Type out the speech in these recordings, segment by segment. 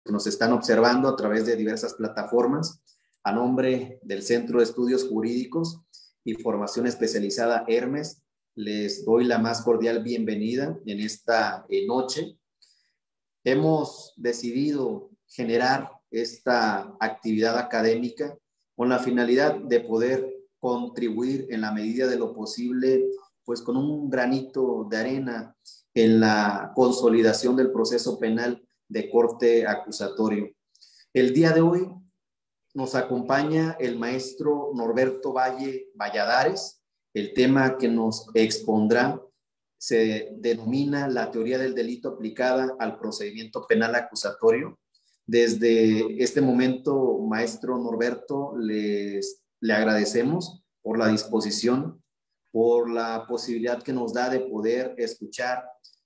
que nos están observando a través de diversas plataformas. A nombre del Centro de Estudios Jurídicos y Formación Especializada Hermes, les doy la más cordial bienvenida en esta noche. Hemos decidido generar esta actividad académica con la finalidad de poder contribuir en la medida de lo posible, pues con un granito de arena en la consolidación del proceso penal de corte acusatorio. El día de hoy nos acompaña el maestro Norberto Valle Valladares. El tema que nos expondrá se denomina la teoría del delito aplicada al procedimiento penal acusatorio. Desde este momento, maestro Norberto, le agradecemos por la disposición, por la posibilidad que nos da de poder escuchar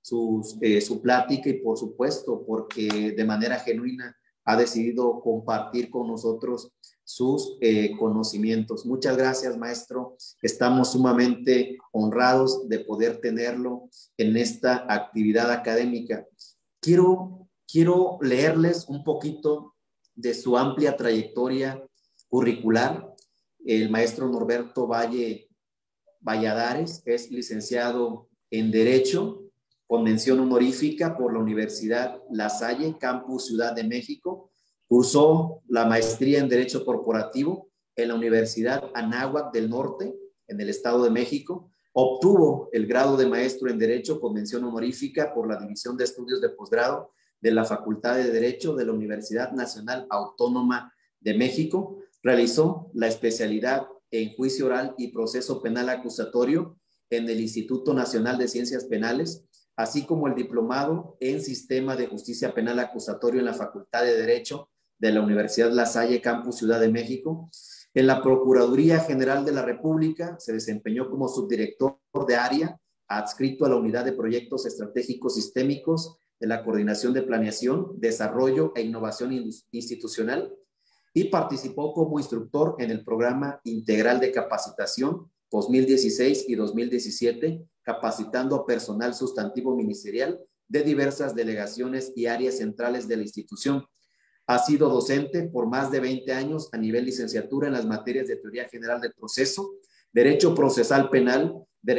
su plática y, por supuesto, porque de manera genuina ha decidido compartir con nosotros sus conocimientos. Muchas gracias, maestro. Estamos sumamente honrados de poder tenerlo en esta actividad académica. Quiero leerles un poquito de su amplia trayectoria curricular. El maestro Norberto Valle Valladares es licenciado en Derecho, con mención honorífica por la Universidad La Salle, Campus Ciudad de México. Cursó la maestría en Derecho Corporativo en la Universidad Anáhuac del Norte, en el Estado de México. Obtuvo el grado de maestro en Derecho con mención honorífica por la División de Estudios de Posgrado de la Facultad de Derecho de la Universidad Nacional Autónoma de México. Realizó la especialidad en Juicio Oral y Proceso Penal Acusatorio en el Instituto Nacional de Ciencias Penales, así como el diplomado en Sistema de Justicia Penal Acusatorio en la Facultad de Derecho de la Universidad La Salle, Campus Ciudad de México. En la Procuraduría General de la República se desempeñó como subdirector de área, adscrito a la Unidad de Proyectos Estratégicos Sistémicos de la Coordinación de Planeación, Desarrollo e Innovación Institucional, y participó como instructor en el Programa Integral de Capacitación 2016 y 2017, capacitando a personal sustantivo ministerial de diversas delegaciones y áreas centrales de la institución. Ha sido docente por más de 20 años a nivel licenciatura en las materias de Teoría General del Proceso, Derecho Procesal Penal,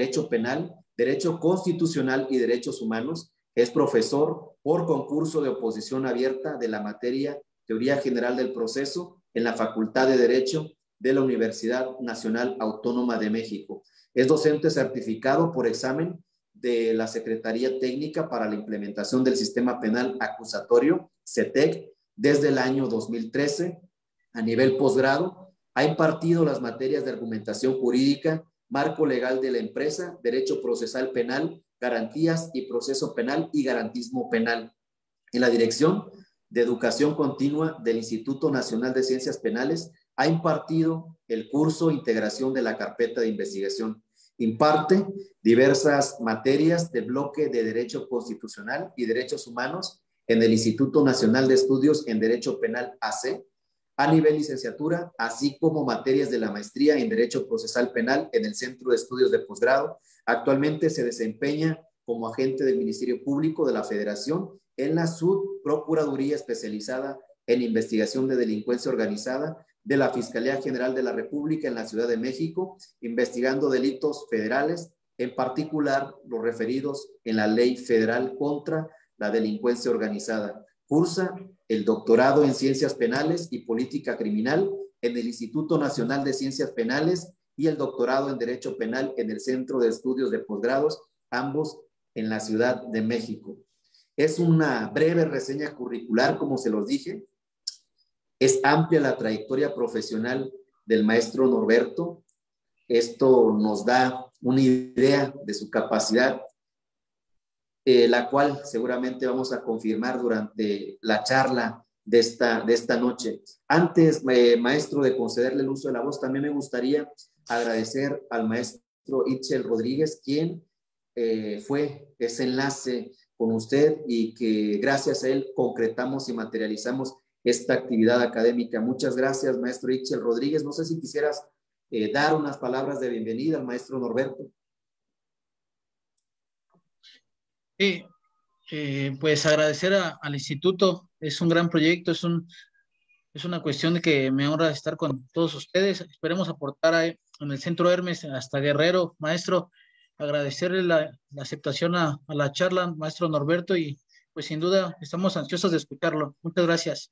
Derecho Constitucional y Derechos Humanos. Es profesor por concurso de oposición abierta de la materia Teoría General del Proceso en la Facultad de Derecho de la Universidad Nacional Autónoma de México. Es docente certificado por examen de la Secretaría Técnica para la Implementación del Sistema Penal Acusatorio, CETEC, desde el año 2013. A nivel posgrado, ha impartido las materias de argumentación jurídica, marco legal de la empresa, derecho procesal penal, garantías y proceso penal y garantismo penal. En la Dirección de Educación Continua del Instituto Nacional de Ciencias Penales, ha impartido el curso Integración de la Carpeta de Investigación. Imparte diversas materias del bloque de Derecho Constitucional y Derechos Humanos en el Instituto Nacional de Estudios en Derecho Penal AC, a nivel licenciatura, así como materias de la maestría en Derecho Procesal Penal en el Centro de Estudios de Posgrado. Actualmente se desempeña como agente del Ministerio Público de la Federación en la Subprocuraduría Especializada en Investigación de Delincuencia Organizada de la Fiscalía General de la República en la Ciudad de México, investigando delitos federales, en particular los referidos en la Ley Federal contra la Delincuencia Organizada. Cursa el doctorado en Ciencias Penales y Política Criminal en el Instituto Nacional de Ciencias Penales y el doctorado en Derecho Penal en el Centro de Estudios de Posgrados, ambos en la Ciudad de México. Es una breve reseña curricular, como se los dije. Es amplia la trayectoria profesional del maestro Norberto. Esto nos da una idea de su capacidad, la cual seguramente vamos a confirmar durante la charla de esta noche. Antes, maestro, de concederle el uso de la voz, también me gustaría agradecer al maestro Itzel Rodríguez, quien fue ese enlace con usted y que gracias a él concretamos y materializamos esta actividad académica. Muchas gracias, maestro Itzel Rodríguez. No sé si quisieras dar unas palabras de bienvenida al maestro Norberto. Pues agradecer al instituto Es un gran proyecto, es una cuestión de que me honra estar con todos ustedes. Esperemos aportar en el Centro Hermes hasta Guerrero. Maestro, agradecerle la aceptación a la charla, maestro Norberto, y pues sin duda estamos ansiosos de escucharlo. Muchas gracias.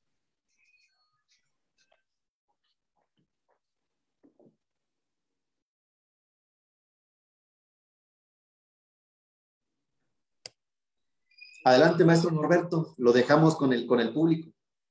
Adelante, maestro Norberto, lo dejamos con el público.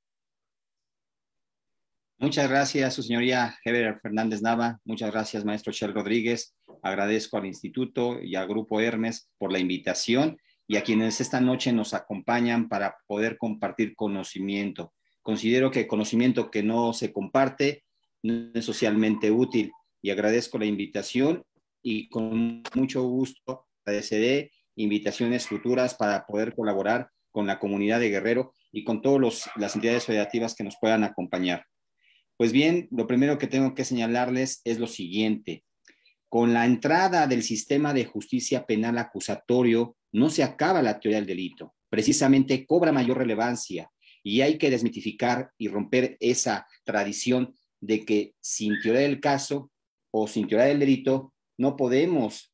Muchas gracias, su señoría Heber Fernández Nava. Muchas gracias, maestro Chel Rodríguez. Agradezco al Instituto y al Grupo Hermes por la invitación y a quienes esta noche nos acompañan para poder compartir conocimiento. Considero que conocimiento que no se comparte no es socialmente útil y agradezco la invitación y con mucho gusto agradeceré invitaciones futuras para poder colaborar con la comunidad de Guerrero y con todas las entidades federativas que nos puedan acompañar. Pues bien, lo primero que tengo que señalarles es lo siguiente. Con la entrada del sistema de justicia penal acusatorio, no se acaba la teoría del delito, precisamente cobra mayor relevancia y hay que desmitificar y romper esa tradición de que sin teoría del caso o sin teoría del delito no podemos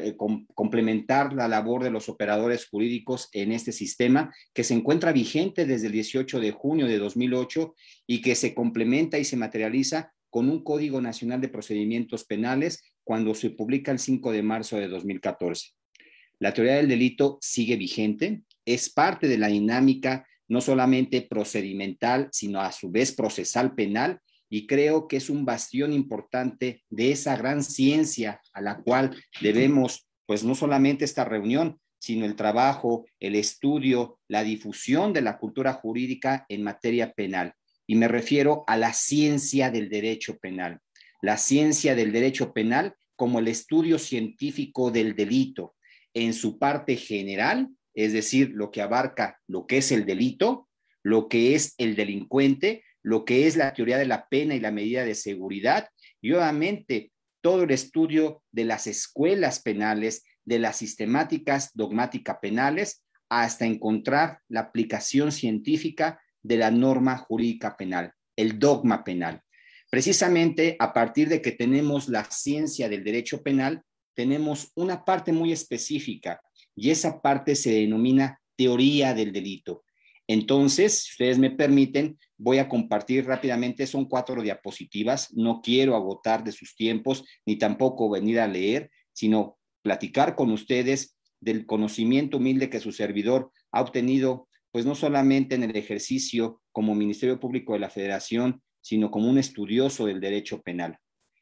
complementar la labor de los operadores jurídicos en este sistema que se encuentra vigente desde el 18 de junio de 2008 y que se complementa y se materializa con un Código Nacional de Procedimientos Penales cuando se publica el 5 de marzo de 2014. La teoría del delito sigue vigente, es parte de la dinámica no solamente procedimental, sino a su vez procesal penal, y creo que es un bastión importante de esa gran ciencia a la cual debemos, pues no solamente esta reunión, sino el trabajo, el estudio, la difusión de la cultura jurídica en materia penal. Y me refiero a la ciencia del derecho penal. La ciencia del derecho penal como el estudio científico del delito en su parte general, es decir, lo que abarca lo que es el delito, lo que es el delincuente, lo que es la teoría de la pena y la medida de seguridad, y obviamente todo el estudio de las escuelas penales, de las sistemáticas dogmáticas penales, hasta encontrar la aplicación científica de la norma jurídica penal, el dogma penal. Precisamente a partir de que tenemos la ciencia del derecho penal, tenemos una parte muy específica y esa parte se denomina teoría del delito. Entonces, si ustedes me permiten, voy a compartir rápidamente, son 4 diapositivas, no quiero agotar de sus tiempos, ni tampoco venir a leer, sino platicar con ustedes del conocimiento humilde que su servidor ha obtenido, pues no solamente en el ejercicio como Ministerio Público de la Federación, sino como un estudioso del derecho penal.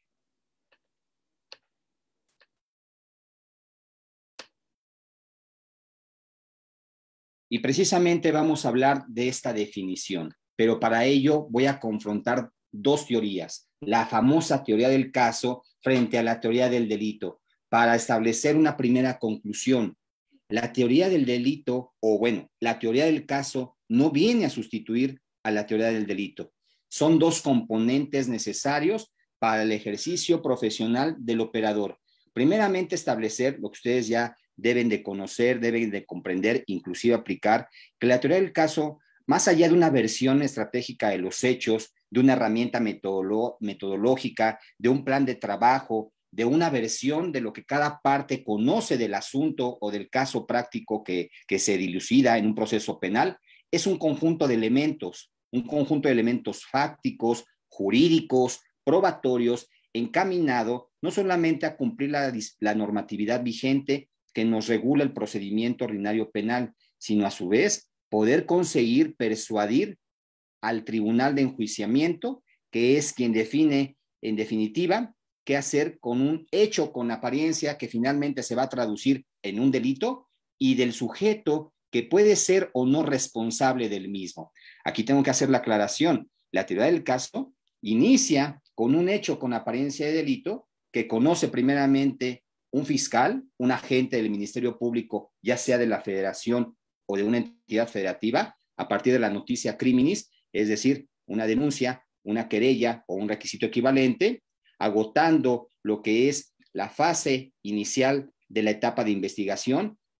Y precisamente vamos a hablar de esta definición, pero para ello voy a confrontar 2 teorías, la famosa teoría del caso frente a la teoría del delito, para establecer una primera conclusión. La teoría del delito, o bueno, la teoría del caso no viene a sustituir a la teoría del delito. Son 2 componentes necesarios para el ejercicio profesional del operador. Primeramente, establecer lo que ustedes ya deben de conocer, deben de comprender, inclusive aplicar, que la teoría del caso, más allá de una versión estratégica de los hechos, de una herramienta metodológica, de un plan de trabajo, de una versión de lo que cada parte conoce del asunto o del caso práctico que se dilucida en un proceso penal, es un conjunto de elementos fácticos, jurídicos, probatorios, encaminado no solamente a cumplir la normatividad vigente que nos regula el procedimiento ordinario penal, sino a su vez poder conseguir persuadir al tribunal de enjuiciamiento, que es quien define en definitiva qué hacer con un hecho con apariencia que finalmente se va a traducir en un delito y del sujeto que puede ser o no responsable del mismo. Aquí tengo que hacer la aclaración. La teoría del caso inicia con un hecho con apariencia de delito que conoce primeramente un fiscal, un agente del Ministerio Público, ya sea de la Federación o de una entidad federativa, a partir de la noticia criminis, es decir, una denuncia, una querella o un requisito equivalente, agotando lo que es la fase inicial de la etapa de investigación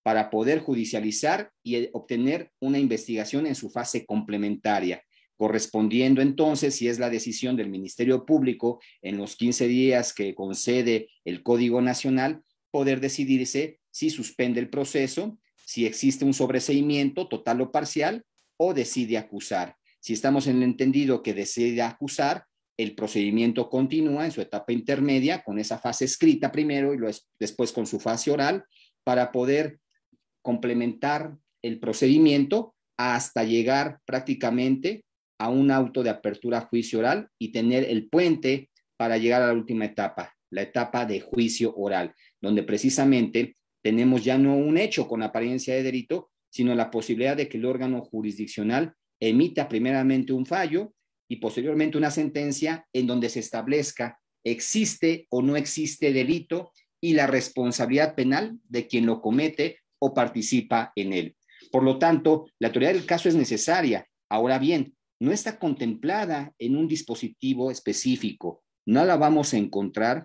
para poder judicializar y obtener una investigación en su fase complementaria, correspondiendo entonces, si es la decisión del Ministerio Público, en los 15 días que concede el Código Nacional, poder decidirse si suspende el proceso, si existe un sobreseimiento total o parcial, o decide acusar. Si estamos en el entendido que decide acusar, el procedimiento continúa en su etapa intermedia con esa fase escrita primero y después con su fase oral para poder complementar el procedimiento hasta llegar prácticamente a un auto de apertura a juicio oral y tener el puente para llegar a la última etapa, la etapa de juicio oral, donde precisamente tenemos ya no un hecho con apariencia de delito, sino la posibilidad de que el órgano jurisdiccional emita primeramente un fallo y posteriormente una sentencia en donde se establezca existe o no existe delito y la responsabilidad penal de quien lo comete o participa en él. Por lo tanto, la teoría del caso es necesaria. Ahora bien, no está contemplada en un dispositivo específico. No la vamos a encontrar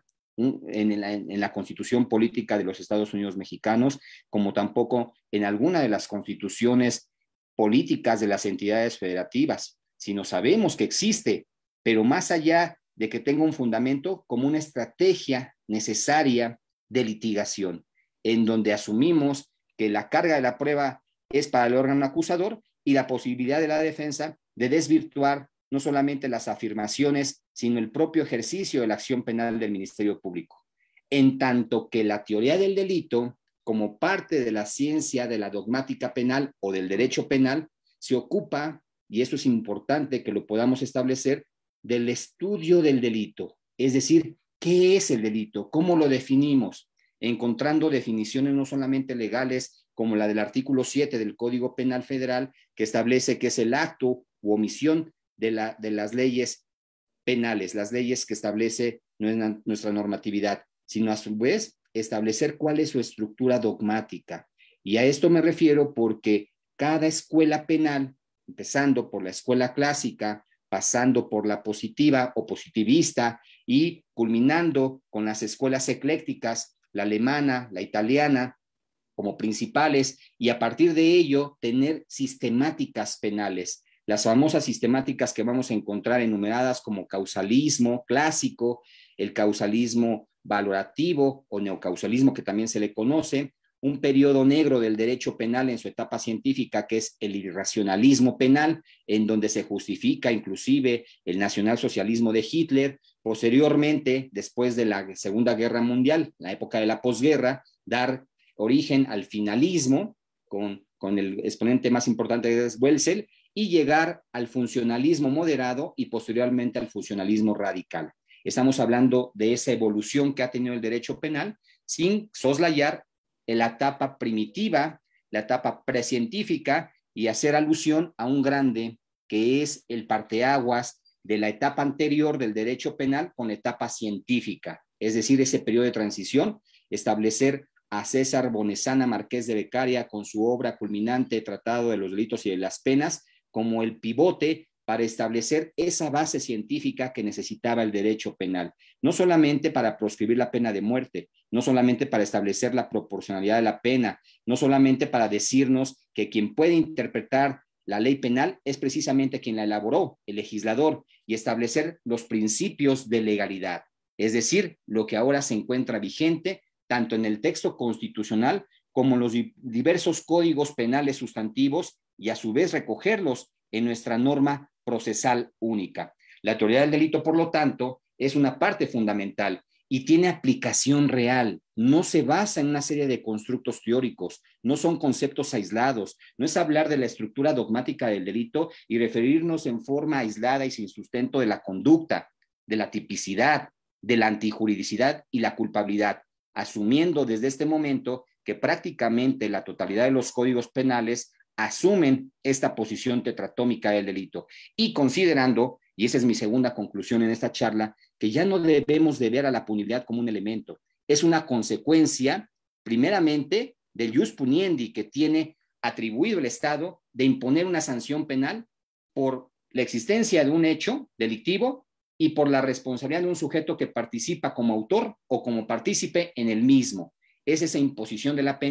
en la Constitución Política de los Estados Unidos Mexicanos, como tampoco en alguna de las constituciones políticas de las entidades federativas, sino sabemos que existe, pero más allá de que tenga un fundamento como una estrategia necesaria de litigación, en donde asumimos que la carga de la prueba es para el órgano acusador y la posibilidad de la defensa de desvirtuar no solamente las afirmaciones, sino el propio ejercicio de la acción penal del Ministerio Público. En tanto que la teoría del delito, como parte de la ciencia de la dogmática penal o del derecho penal, se ocupa, y eso es importante que lo podamos establecer, del estudio del delito. Es decir, ¿qué es el delito? ¿Cómo lo definimos? Encontrando definiciones no solamente legales, como la del artículo 7 del Código Penal Federal, que establece que es el acto u omisión de las leyes penales, las leyes que establece nuestra normatividad, sino a su vez establecer cuál es su estructura dogmática. Y a esto me refiero porque cada escuela penal, empezando por la escuela clásica, pasando por la positiva o positivista y culminando con las escuelas eclécticas, la alemana, la italiana, como principales, y a partir de ello tener sistemáticas penales, las famosas sistemáticas que vamos a encontrar enumeradas como causalismo clásico, el causalismo valorativo o neocausalismo que también se le conoce, un periodo negro del derecho penal en su etapa científica que es el irracionalismo penal, en donde se justifica inclusive el nacionalsocialismo de Hitler, posteriormente, después de la Segunda Guerra Mundial, la época de la posguerra, dar origen al finalismo con el exponente más importante que es Wetzel, y llegar al funcionalismo moderado y posteriormente al funcionalismo radical. Estamos hablando de esa evolución que ha tenido el derecho penal sin soslayar la etapa primitiva, la etapa precientífica y hacer alusión a un grande que es el parteaguas de la etapa anterior del derecho penal con la etapa científica, es decir, ese periodo de transición, establecer a César Bonesana Marqués de Beccaria con su obra culminante Tratado de los Delitos y de las Penas como el pivote para establecer esa base científica que necesitaba el derecho penal, no solamente para proscribir la pena de muerte, no solamente para establecer la proporcionalidad de la pena, no solamente para decirnos que quien puede interpretar la ley penal es precisamente quien la elaboró, el legislador, y establecer los principios de legalidad, es decir, lo que ahora se encuentra vigente tanto en el texto constitucional como en los diversos códigos penales sustantivos y a su vez recogerlos en nuestra norma procesal única. La teoría del delito, por lo tanto, es una parte fundamental y tiene aplicación real. No se basa en una serie de constructos teóricos, no son conceptos aislados, no es hablar de la estructura dogmática del delito y referirnos en forma aislada y sin sustento de la conducta, de la tipicidad, de la antijuridicidad y la culpabilidad, asumiendo desde este momento que prácticamente la totalidad de los códigos penales asumen esta posición tetratómica del delito y considerando, y esa es mi segunda conclusión en esta charla, que ya no debemos de ver a la punibilidad como un elemento, es una consecuencia primeramente del jus puniendi que tiene atribuido el Estado de imponer una sanción penal por la existencia de un hecho delictivo y por la responsabilidad de un sujeto que participa como autor o como partícipe en el mismo. Es esa imposición de la pena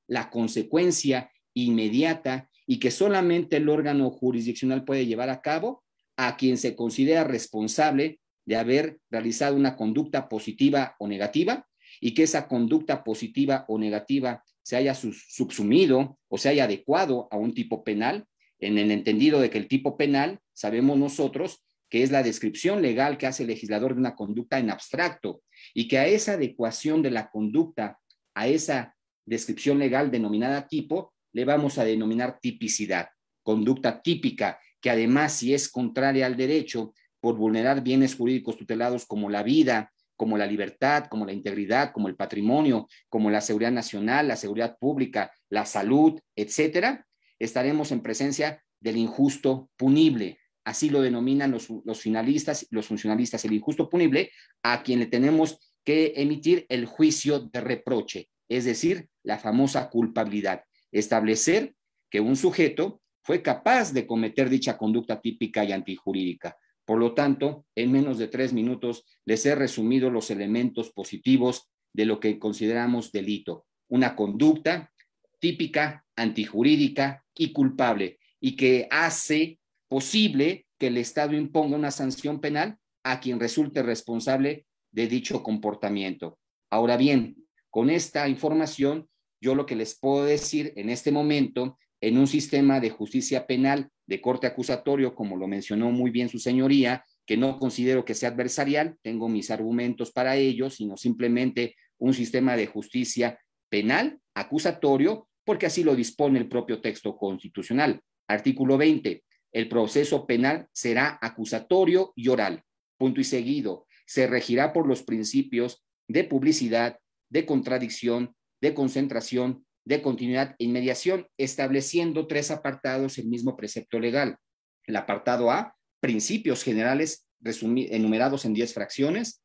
la consecuencia inmediata y que solamente el órgano jurisdiccional puede llevar a cabo a quien se considera responsable de haber realizado una conducta positiva o negativa, y que esa conducta positiva o negativa se haya subsumido o se haya adecuado a un tipo penal, en el entendido de que el tipo penal, sabemos nosotros, que es la descripción legal que hace el legislador de una conducta en abstracto, y que a esa adecuación de la conducta, a esa descripción legal denominada tipo, le vamos a denominar tipicidad, conducta típica, que además, si es contraria al derecho, por vulnerar bienes jurídicos tutelados como la vida, como la libertad, como la integridad, como el patrimonio, como la seguridad nacional, la seguridad pública, la salud, etcétera, estaremos en presencia del injusto punible. Así lo denominan los finalistas, los funcionalistas, el injusto punible, a quien le tenemos que emitir el juicio de reproche, es decir, la famosa culpabilidad. Establecer que un sujeto fue capaz de cometer dicha conducta típica y antijurídica. Por lo tanto, en menos de 3 minutos les he resumido los elementos positivos de lo que consideramos delito. Una conducta típica, antijurídica y culpable, y que hace posible que el Estado imponga una sanción penal a quien resulte responsable de dicho comportamiento. Ahora bien, con esta información, yo lo que les puedo decir en este momento, en un sistema de justicia penal de corte acusatorio, como lo mencionó muy bien su señoría, que no considero que sea adversarial, tengo mis argumentos para ello, sino simplemente un sistema de justicia penal acusatorio, porque así lo dispone el propio texto constitucional. Artículo 20. El proceso penal será acusatorio y oral. Punto y seguido. Se regirá por los principios de publicidad, de contradicción, de concentración, de continuidad e inmediación, estableciendo 3 apartados el mismo precepto legal. El apartado A, principios generales enumerados en 10 fracciones,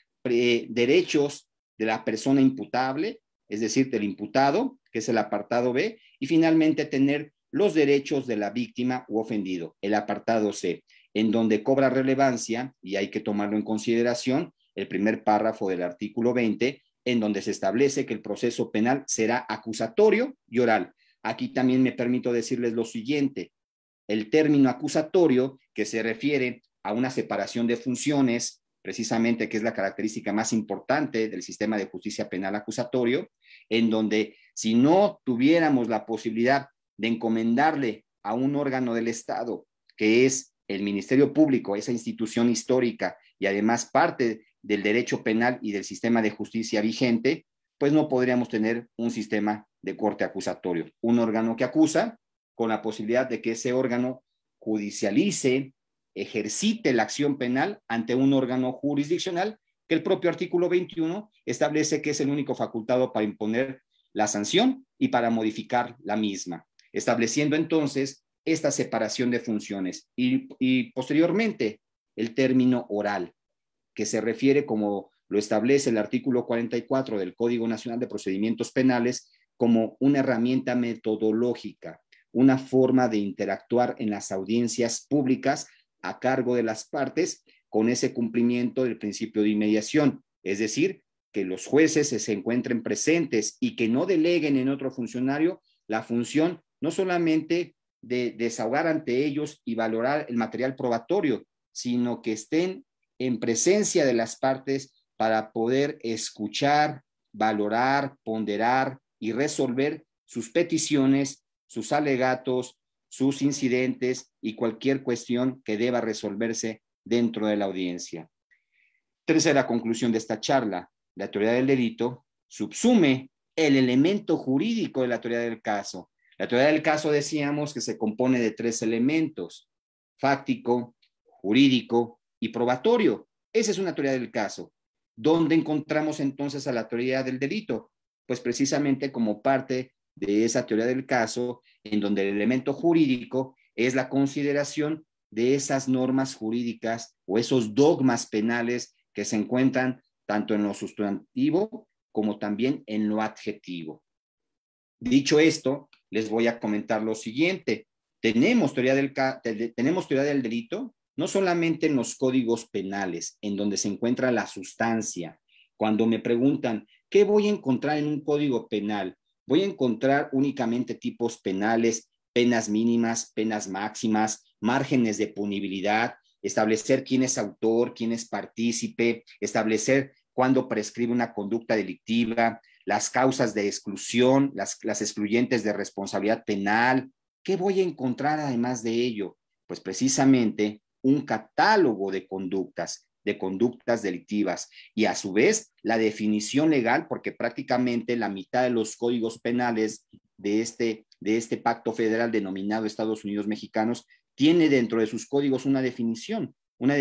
derechos de la persona imputable, es decir, del imputado, que es el apartado B, y finalmente tener los derechos de la víctima u ofendido, el apartado C, en donde cobra relevancia, y hay que tomarlo en consideración, el primer párrafo del artículo 20, en donde se establece que el proceso penal será acusatorio y oral. Aquí también me permito decirles lo siguiente: el término acusatorio, que se refiere a una separación de funciones, precisamente, que es la característica más importante del sistema de justicia penal acusatorio, en donde si no tuviéramos la posibilidad de encomendarle a un órgano del Estado, que es el Ministerio Público, esa institución histórica y además parte del derecho penal y del sistema de justicia vigente, pues no podríamos tener un sistema de corte acusatorio. Un órgano que acusa, con la posibilidad de que ese órgano judicialice, ejercite la acción penal ante un órgano jurisdiccional, que el propio artículo 21 establece que es el único facultado para imponer la sanción y para modificar la misma, estableciendo entonces esta separación de funciones. Y posteriormente el término oral, que se refiere, como lo establece el artículo 44 del Código Nacional de Procedimientos Penales, como una herramienta metodológica, una forma de interactuar en las audiencias públicas a cargo de las partes con ese cumplimiento del principio de inmediación, es decir, que los jueces se encuentren presentes y que no deleguen en otro funcionario la función no solamente de desahogar ante ellos y valorar el material probatorio, sino que estén en presencia de las partes para poder escuchar, valorar, ponderar y resolver sus peticiones, sus alegatos, sus incidentes y cualquier cuestión que deba resolverse dentro de la audiencia. Tercera conclusión de esta charla: la teoría del delito subsume el elemento jurídico de la teoría del caso. La teoría del caso, decíamos, que se compone de 3 elementos: fáctico, jurídico y probatorio. Esa es una teoría del caso. ¿Dónde encontramos entonces a la teoría del delito? Pues precisamente como parte de esa teoría del caso, en donde el elemento jurídico es la consideración de esas normas jurídicas o esos dogmas penales que se encuentran tanto en lo sustantivo como también en lo adjetivo. Dicho esto, les voy a comentar lo siguiente. Tenemos teoría del delito no solamente en los códigos penales, en donde se encuentra la sustancia. Cuando me preguntan, ¿qué voy a encontrar en un código penal? voy a encontrar únicamente tipos penales, penas mínimas, penas máximas, márgenes de punibilidad, establecer quién es autor, quién es partícipe, establecer cuándo prescribe una conducta delictiva, las causas de exclusión, las excluyentes de responsabilidad penal. ¿Qué voy a encontrar además de ello? Pues precisamente un catálogo de conductas delictivas y a su vez la definición legal, porque prácticamente la mitad de los códigos penales de este pacto federal denominado Estados Unidos Mexicanos tiene dentro de sus códigos una definición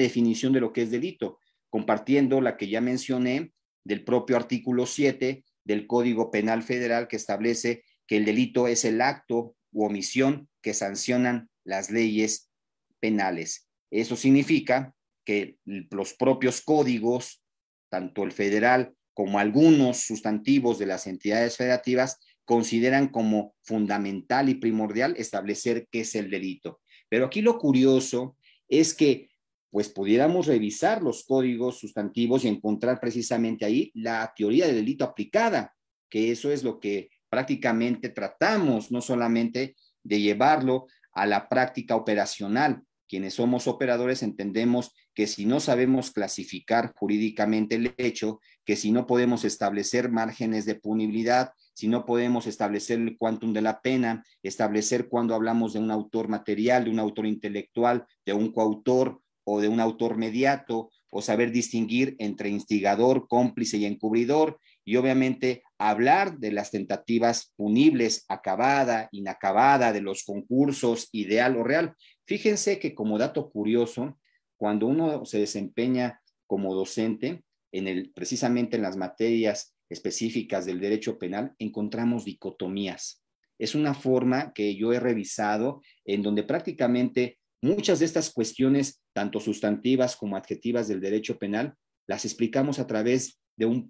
de lo que es delito, compartiendo la que ya mencioné del propio artículo 7 del Código Penal Federal, que establece que el delito es el acto u omisión que sancionan las leyes penales. Eso significa que los propios códigos, tanto el federal como algunos sustantivos de las entidades federativas, consideran como fundamental y primordial establecer qué es el delito. Pero aquí lo curioso es que pues pudiéramos revisar los códigos sustantivos y encontrar precisamente ahí la teoría del delito aplicada, que eso es lo que prácticamente tratamos, no solamente de llevarlo a la práctica operacional. Quienes somos operadores entendemos que si no sabemos clasificar jurídicamente el hecho, que si no podemos establecer márgenes de punibilidad, si no podemos establecer el quantum de la pena, establecer cuando hablamos de un autor material, de un autor intelectual, de un coautor o de un autor mediato, o saber distinguir entre instigador, cómplice y encubridor, y obviamente hablar de las tentativas punibles, acabada, inacabada, de los concursos, ideal o real. Fíjense que como dato curioso, cuando uno se desempeña como docente, precisamente en las materias específicas del derecho penal, encontramos dicotomías. Es una forma que yo he revisado en donde prácticamente muchas de estas cuestiones, tanto sustantivas como adjetivas del derecho penal, las explicamos a través de un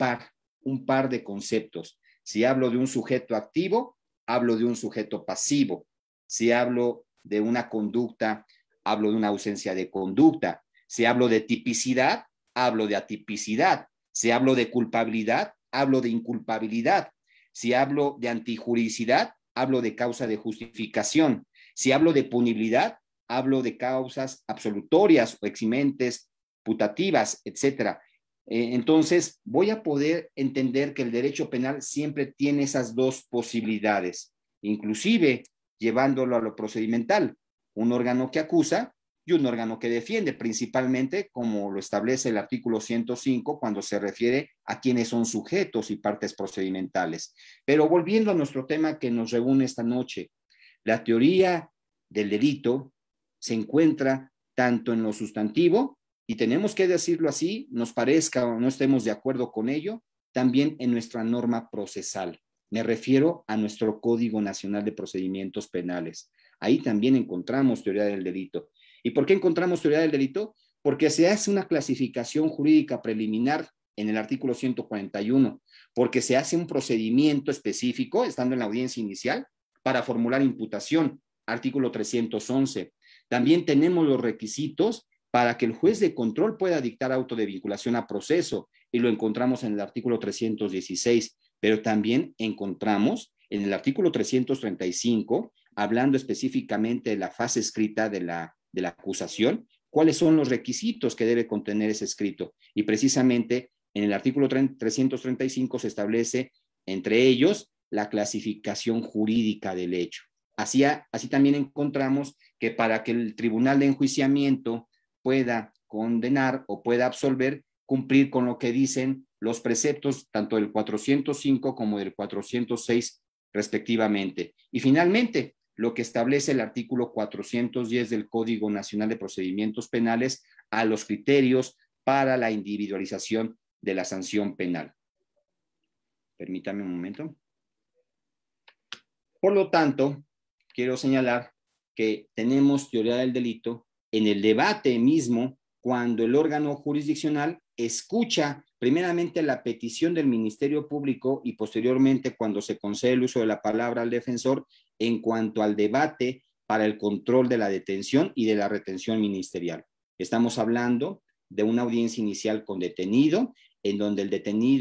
par de conceptos. Si hablo de un sujeto activo, hablo de un sujeto pasivo. Si hablo de una conducta, hablo de una ausencia de conducta. Si hablo de tipicidad, hablo de atipicidad. Si hablo de culpabilidad, hablo de inculpabilidad. Si hablo de antijuricidad, hablo de causa de justificación. Si hablo de punibilidad, hablo de causas absolutorias o eximentes, putativas, etcétera. Entonces, voy a poder entender que el derecho penal siempre tiene esas dos posibilidades, inclusive llevándolo a lo procedimental, un órgano que acusa y un órgano que defiende, principalmente como lo establece el artículo 105 cuando se refiere a quienes son sujetos y partes procedimentales. Pero volviendo a nuestro tema que nos reúne esta noche, la teoría del delito se encuentra tanto en lo sustantivo, y tenemos que decirlo así, nos parezca o no estemos de acuerdo con ello, también en nuestra norma procesal. Me refiero a nuestro Código Nacional de Procedimientos Penales. Ahí también encontramos teoría del delito. ¿Y por qué encontramos teoría del delito? Porque se hace una clasificación jurídica preliminar en el artículo 141, porque se hace un procedimiento específico, estando en la audiencia inicial, para formular imputación, artículo 311. También tenemos los requisitos para que el juez de control pueda dictar auto de vinculación a proceso, y lo encontramos en el artículo 316, pero también encontramos en el artículo 335, hablando específicamente de la fase escrita de la acusación, cuáles son los requisitos que debe contener ese escrito. Y precisamente en el artículo 335 se establece, entre ellos, la clasificación jurídica del hecho. Así también encontramos que para que el tribunal de enjuiciamiento pueda condenar o pueda absolver, cumplir con lo que dicen los preceptos tanto del 405 como del 406 respectivamente. Y finalmente, lo que establece el artículo 410 del Código Nacional de Procedimientos Penales a los criterios para la individualización de la sanción penal. Permítame un momento. Por lo tanto, quiero señalar que tenemos teoría del delito en el debate mismo cuando el órgano jurisdiccional escucha primeramente la petición del Ministerio Público y posteriormente cuando se concede el uso de la palabra al defensor en cuanto al debate para el control de la detención y de la retención ministerial. Estamos hablando de una audiencia inicial con detenido, en donde el detenido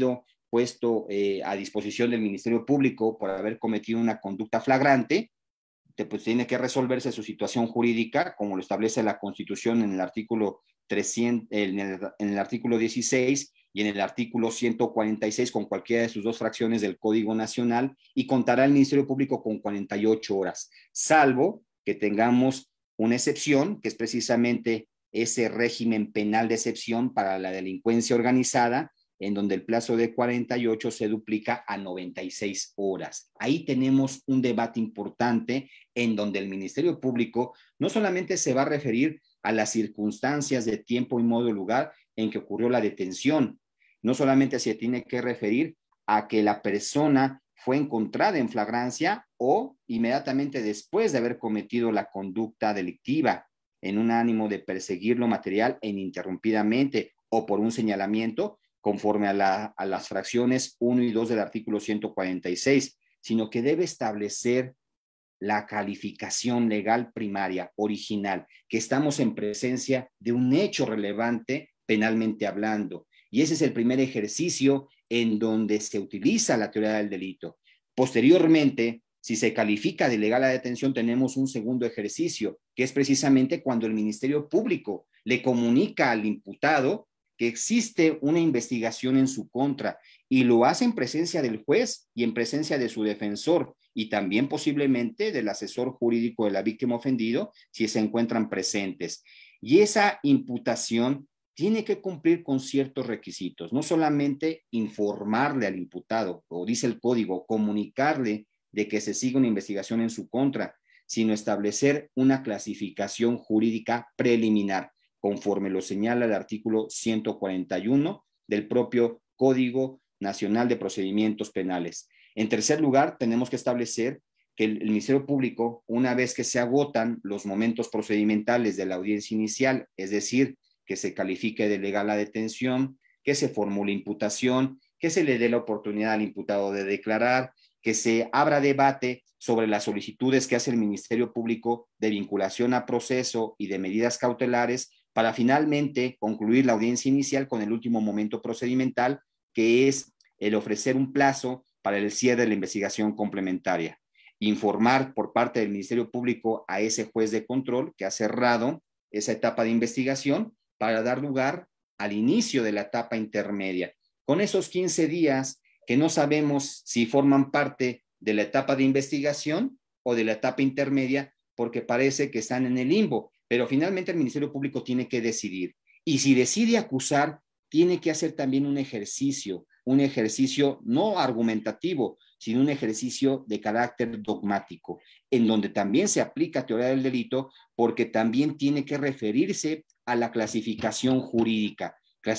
puesto a disposición del Ministerio Público por haber cometido una conducta flagrante, pues tiene que resolverse su situación jurídica, como lo establece la Constitución en el artículo 300, en el artículo 16 y en el artículo 146 con cualquiera de sus dos fracciones del Código Nacional, y contará el Ministerio Público con 48 horas, salvo que tengamos una excepción, que es precisamente ese régimen penal de excepción para la delincuencia organizada, en donde el plazo de 48 se duplica a 96 horas. Ahí tenemos un debate importante en donde el Ministerio Público no solamente se va a referir a las circunstancias de tiempo y modo y lugar en que ocurrió la detención, no solamente se tiene que referir a que la persona fue encontrada en flagrancia o inmediatamente después de haber cometido la conducta delictiva en un ánimo de perseguirlo material e ininterrumpidamente o por un señalamiento, conforme a las fracciones 1 y 2 del artículo 146, sino que debe establecer la calificación legal primaria, original, que estamos en presencia de un hecho relevante penalmente hablando. Y ese es el primer ejercicio en donde se utiliza la teoría del delito. Posteriormente, si se califica de ilegal la detención, tenemos un segundo ejercicio, que es precisamente cuando el Ministerio Público le comunica al imputado que existe una investigación en su contra y lo hace en presencia del juez y en presencia de su defensor y también posiblemente del asesor jurídico de la víctima ofendido si se encuentran presentes. Y esa imputación tiene que cumplir con ciertos requisitos, no solamente informarle al imputado, o dice el código, comunicarle de que se sigue una investigación en su contra, sino establecer una clasificación jurídica preliminar, conforme lo señala el artículo 141 del propio Código Nacional de Procedimientos Penales. En tercer lugar, tenemos que establecer que el Ministerio Público, una vez que se agotan los momentos procedimentales de la audiencia inicial, es decir, que se califique de legal la detención, que se formule imputación, que se le dé la oportunidad al imputado de declarar, que se abra debate sobre las solicitudes que hace el Ministerio Público de vinculación a proceso y de medidas cautelares, para finalmente concluir la audiencia inicial con el último momento procedimental, que es el ofrecer un plazo para el cierre de la investigación complementaria. Informar por parte del Ministerio Público a ese juez de control que ha cerrado esa etapa de investigación para dar lugar al inicio de la etapa intermedia. Con esos 15 días que no sabemos si forman parte de la etapa de investigación o de la etapa intermedia, porque parece que están en el limbo, pero finalmente el Ministerio Público tiene que decidir. Y si decide acusar, tiene que hacer también un ejercicio no argumentativo, sino un ejercicio de carácter dogmático, en donde también se aplica teoría del delito, porque también tiene que referirse a la clasificación jurídica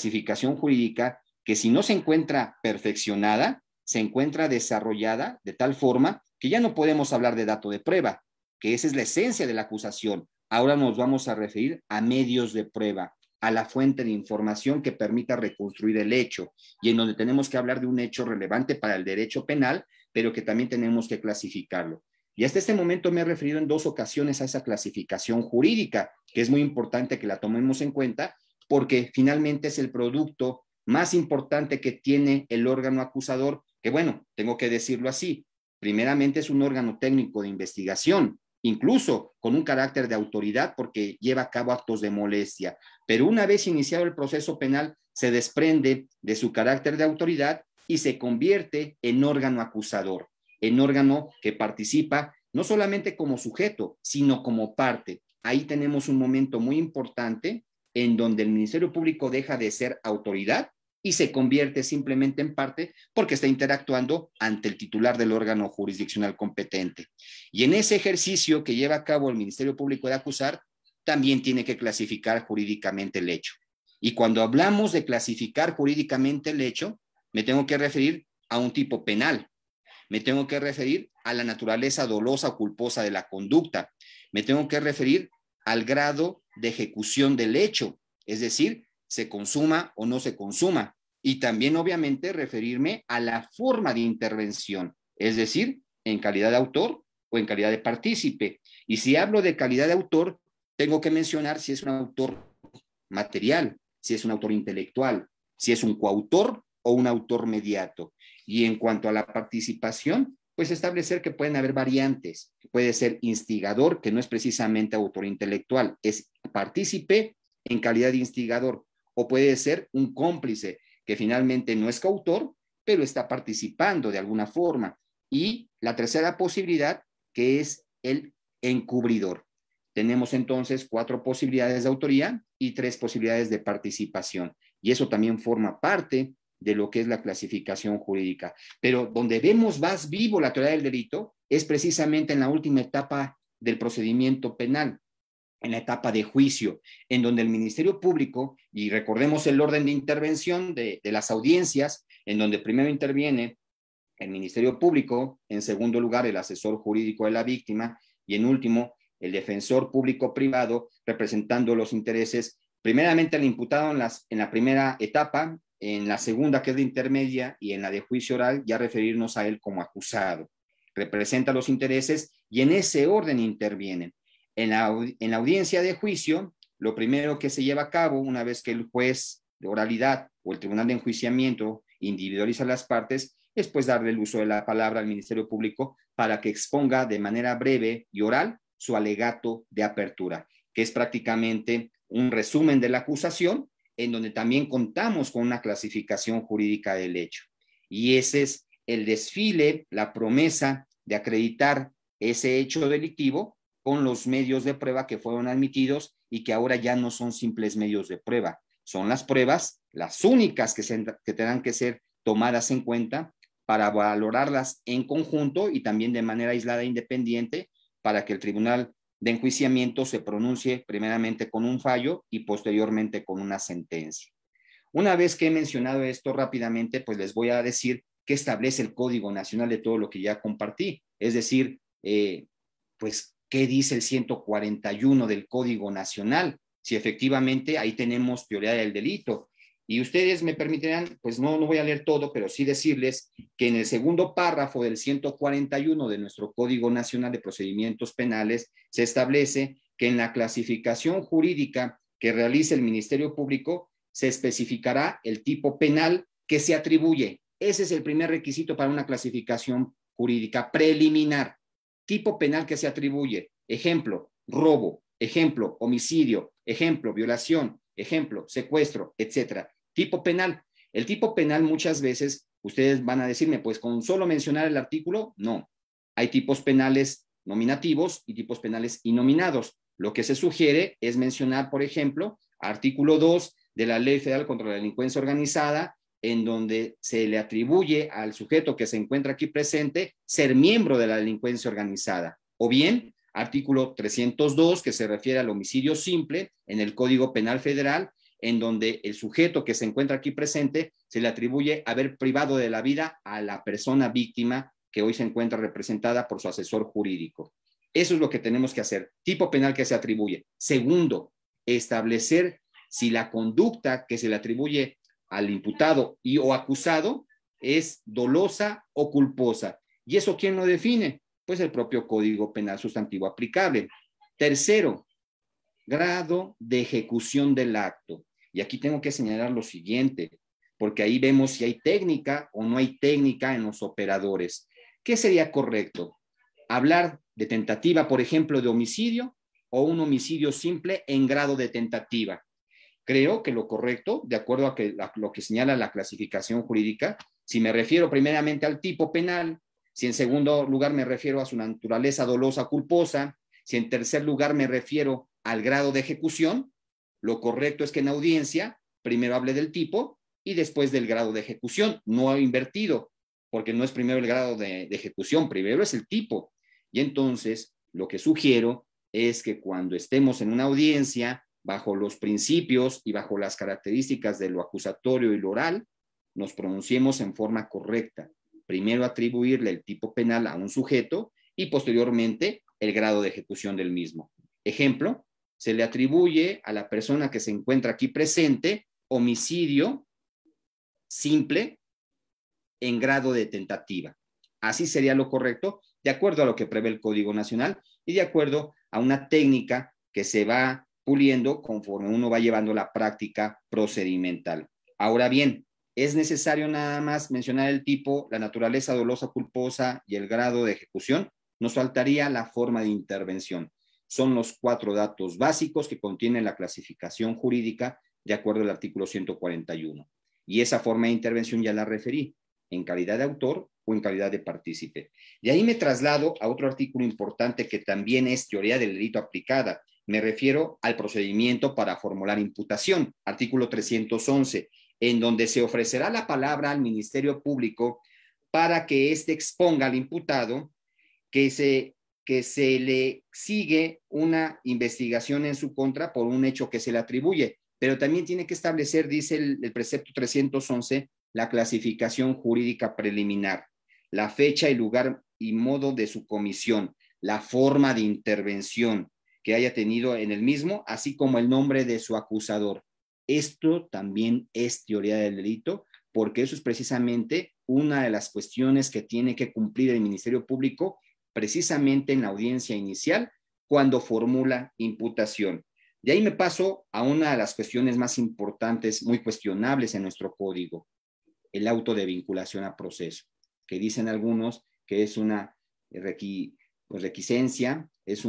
que si no se encuentra perfeccionada, se encuentra desarrollada de tal forma que ya no podemos hablar de dato de prueba, que esa es la esencia de la acusación. Ahora nos vamos a referir a medios de prueba, a la fuente de información que permita reconstruir el hecho, y en donde tenemos que hablar de un hecho relevante para el derecho penal, pero que también tenemos que clasificarlo. Y hasta este momento me he referido en 2 ocasiones a esa clasificación jurídica, que es muy importante que la tomemos en cuenta, porque finalmente es el producto más importante que tiene el órgano acusador, que bueno, tengo que decirlo así, primeramente es un órgano técnico de investigación, incluso con un carácter de autoridad porque lleva a cabo actos de molestia, pero una vez iniciado el proceso penal se desprende de su carácter de autoridad y se convierte en órgano acusador, en órgano que participa no solamente como sujeto, sino como parte. Ahí tenemos un momento muy importante en donde el Ministerio Público deja de ser autoridad y se convierte simplemente en parte porque está interactuando ante el titular del órgano jurisdiccional competente. Y en ese ejercicio que lleva a cabo el Ministerio Público de acusar, también tiene que clasificar jurídicamente el hecho. Y cuando hablamos de clasificar jurídicamente el hecho, me tengo que referir a un tipo penal, me tengo que referir a la naturaleza dolosa o culposa de la conducta, me tengo que referir al grado de ejecución del hecho, es decir, se consuma o no se consuma, y también obviamente referirme a la forma de intervención, es decir, en calidad de autor o en calidad de partícipe. Y si hablo de calidad de autor, tengo que mencionar si es un autor material, si es un autor intelectual, si es un coautor o un autor mediato. Y en cuanto a la participación, pues establecer que pueden haber variantes. Puede ser instigador, que no es precisamente autor intelectual, es partícipe en calidad de instigador, o puede ser un cómplice, que finalmente no es coautor, pero está participando de alguna forma. Y la tercera posibilidad, que es el encubridor. Tenemos entonces 4 posibilidades de autoría y 3 posibilidades de participación. Y eso también forma parte de lo que es la clasificación jurídica. Pero donde vemos más vivo la teoría del delito es precisamente en la última etapa del procedimiento penal, en la etapa de juicio, en donde el Ministerio Público, y recordemos el orden de intervención de las audiencias, en donde primero interviene el Ministerio Público, en segundo lugar el asesor jurídico de la víctima y en último el defensor público privado representando los intereses primeramente al imputado en la primera etapa, en la segunda, que es la intermedia, y en la de juicio oral, ya referirnos a él como acusado. Representa los intereses y en ese orden intervienen. En la audiencia de juicio, lo primero que se lleva a cabo, una vez que el juez de oralidad o el tribunal de enjuiciamiento individualiza las partes, es pues darle el uso de la palabra al Ministerio Público para que exponga de manera breve y oral su alegato de apertura, que es prácticamente un resumen de la acusación, en donde también contamos con una clasificación jurídica del hecho. Y ese es el desfile, la promesa de acreditar ese hecho delictivo con los medios de prueba que fueron admitidos y que ahora ya no son simples medios de prueba, son las pruebas, las únicas que tendrán que ser tomadas en cuenta para valorarlas en conjunto y también de manera aislada e independiente para que el tribunal de enjuiciamiento se pronuncie primeramente con un fallo y posteriormente con una sentencia. Una vez que he mencionado esto rápidamente, pues les voy a decir qué establece el Código Nacional de todo lo que ya compartí, es decir, pues qué dice el 141 del Código Nacional, si efectivamente ahí tenemos teoría del delito. Y ustedes me permitirán, pues no voy a leer todo, pero sí decirles que en el segundo párrafo del 141 de nuestro Código Nacional de Procedimientos Penales se establece que en la clasificación jurídica que realice el Ministerio Público se especificará el tipo penal que se atribuye. Ese es el primer requisito para una clasificación jurídica preliminar. Tipo penal que se atribuye. Ejemplo, robo. Ejemplo, homicidio. Ejemplo, violación. Ejemplo, secuestro, etcétera. Tipo penal. El tipo penal muchas veces ustedes van a decirme, pues con solo mencionar el artículo, no. Hay tipos penales nominativos y tipos penales innominados. Lo que se sugiere es mencionar, por ejemplo, artículo 2 de la Ley Federal contra la Delincuencia Organizada, en donde se le atribuye al sujeto que se encuentra aquí presente ser miembro de la delincuencia organizada. O bien, artículo 302, que se refiere al homicidio simple en el Código Penal Federal, en donde el sujeto que se encuentra aquí presente se le atribuye haber privado de la vida a la persona víctima que hoy se encuentra representada por su asesor jurídico. Eso es lo que tenemos que hacer. Tipo penal que se atribuye. Segundo, establecer si la conducta que se le atribuye al imputado y o acusado es dolosa o culposa. ¿Y eso quién lo define? Pues el propio Código Penal sustantivo aplicable. Tercero, grado de ejecución del acto. Y aquí tengo que señalar lo siguiente, porque ahí vemos si hay técnica o no hay técnica en los operadores. ¿Qué sería correcto? Hablar de tentativa, por ejemplo, de homicidio o un homicidio simple en grado de tentativa. Creo que lo correcto, de acuerdo a lo que señala la clasificación jurídica, si me refiero primeramente al tipo penal, si en segundo lugar me refiero a su naturaleza dolosa o culposa, si en tercer lugar me refiero al grado de ejecución, lo correcto es que en audiencia primero hable del tipo y después del grado de ejecución, no invertido, porque no es primero el grado de ejecución, primero es el tipo. Y entonces lo que sugiero es que cuando estemos en una audiencia, bajo los principios y bajo las características de lo acusatorio y lo oral, nos pronunciemos en forma correcta. Primero atribuirle el tipo penal a un sujeto y posteriormente el grado de ejecución del mismo. Ejemplo, se le atribuye a la persona que se encuentra aquí presente homicidio simple en grado de tentativa. Así sería lo correcto, de acuerdo a lo que prevé el Código Nacional y de acuerdo a una técnica que se va puliendo conforme uno va llevando la práctica procedimental. Ahora bien, Es necesario nada más mencionar el tipo, la naturaleza dolosa culposa y el grado de ejecución. Nos faltaría la forma de intervención. Son los 4 datos básicos que contiene la clasificación jurídica de acuerdo al artículo 141. Y esa forma de intervención ya la referí, en calidad de autor o en calidad de partícipe. Y ahí me traslado a otro artículo importante que también es teoría del delito aplicada. Me refiero al procedimiento para formular imputación, artículo 311, en donde se ofrecerá la palabra al Ministerio Público para que éste exponga al imputado que se le sigue una investigación en su contra por un hecho que se le atribuye, pero también tiene que establecer, dice el precepto 311, la clasificación jurídica preliminar, la fecha y lugar y modo de su comisión, la forma de intervención que haya tenido en el mismo, así como el nombre de su acusador. Esto también es teoría del delito, porque eso es precisamente una de las cuestiones que tiene que cumplir el Ministerio Público precisamente en la audiencia inicial cuando formula imputación. De ahí me paso a una de las cuestiones más importantes, muy cuestionables en nuestro código, el auto de vinculación a proceso, que dicen algunos que es una requiescencia, es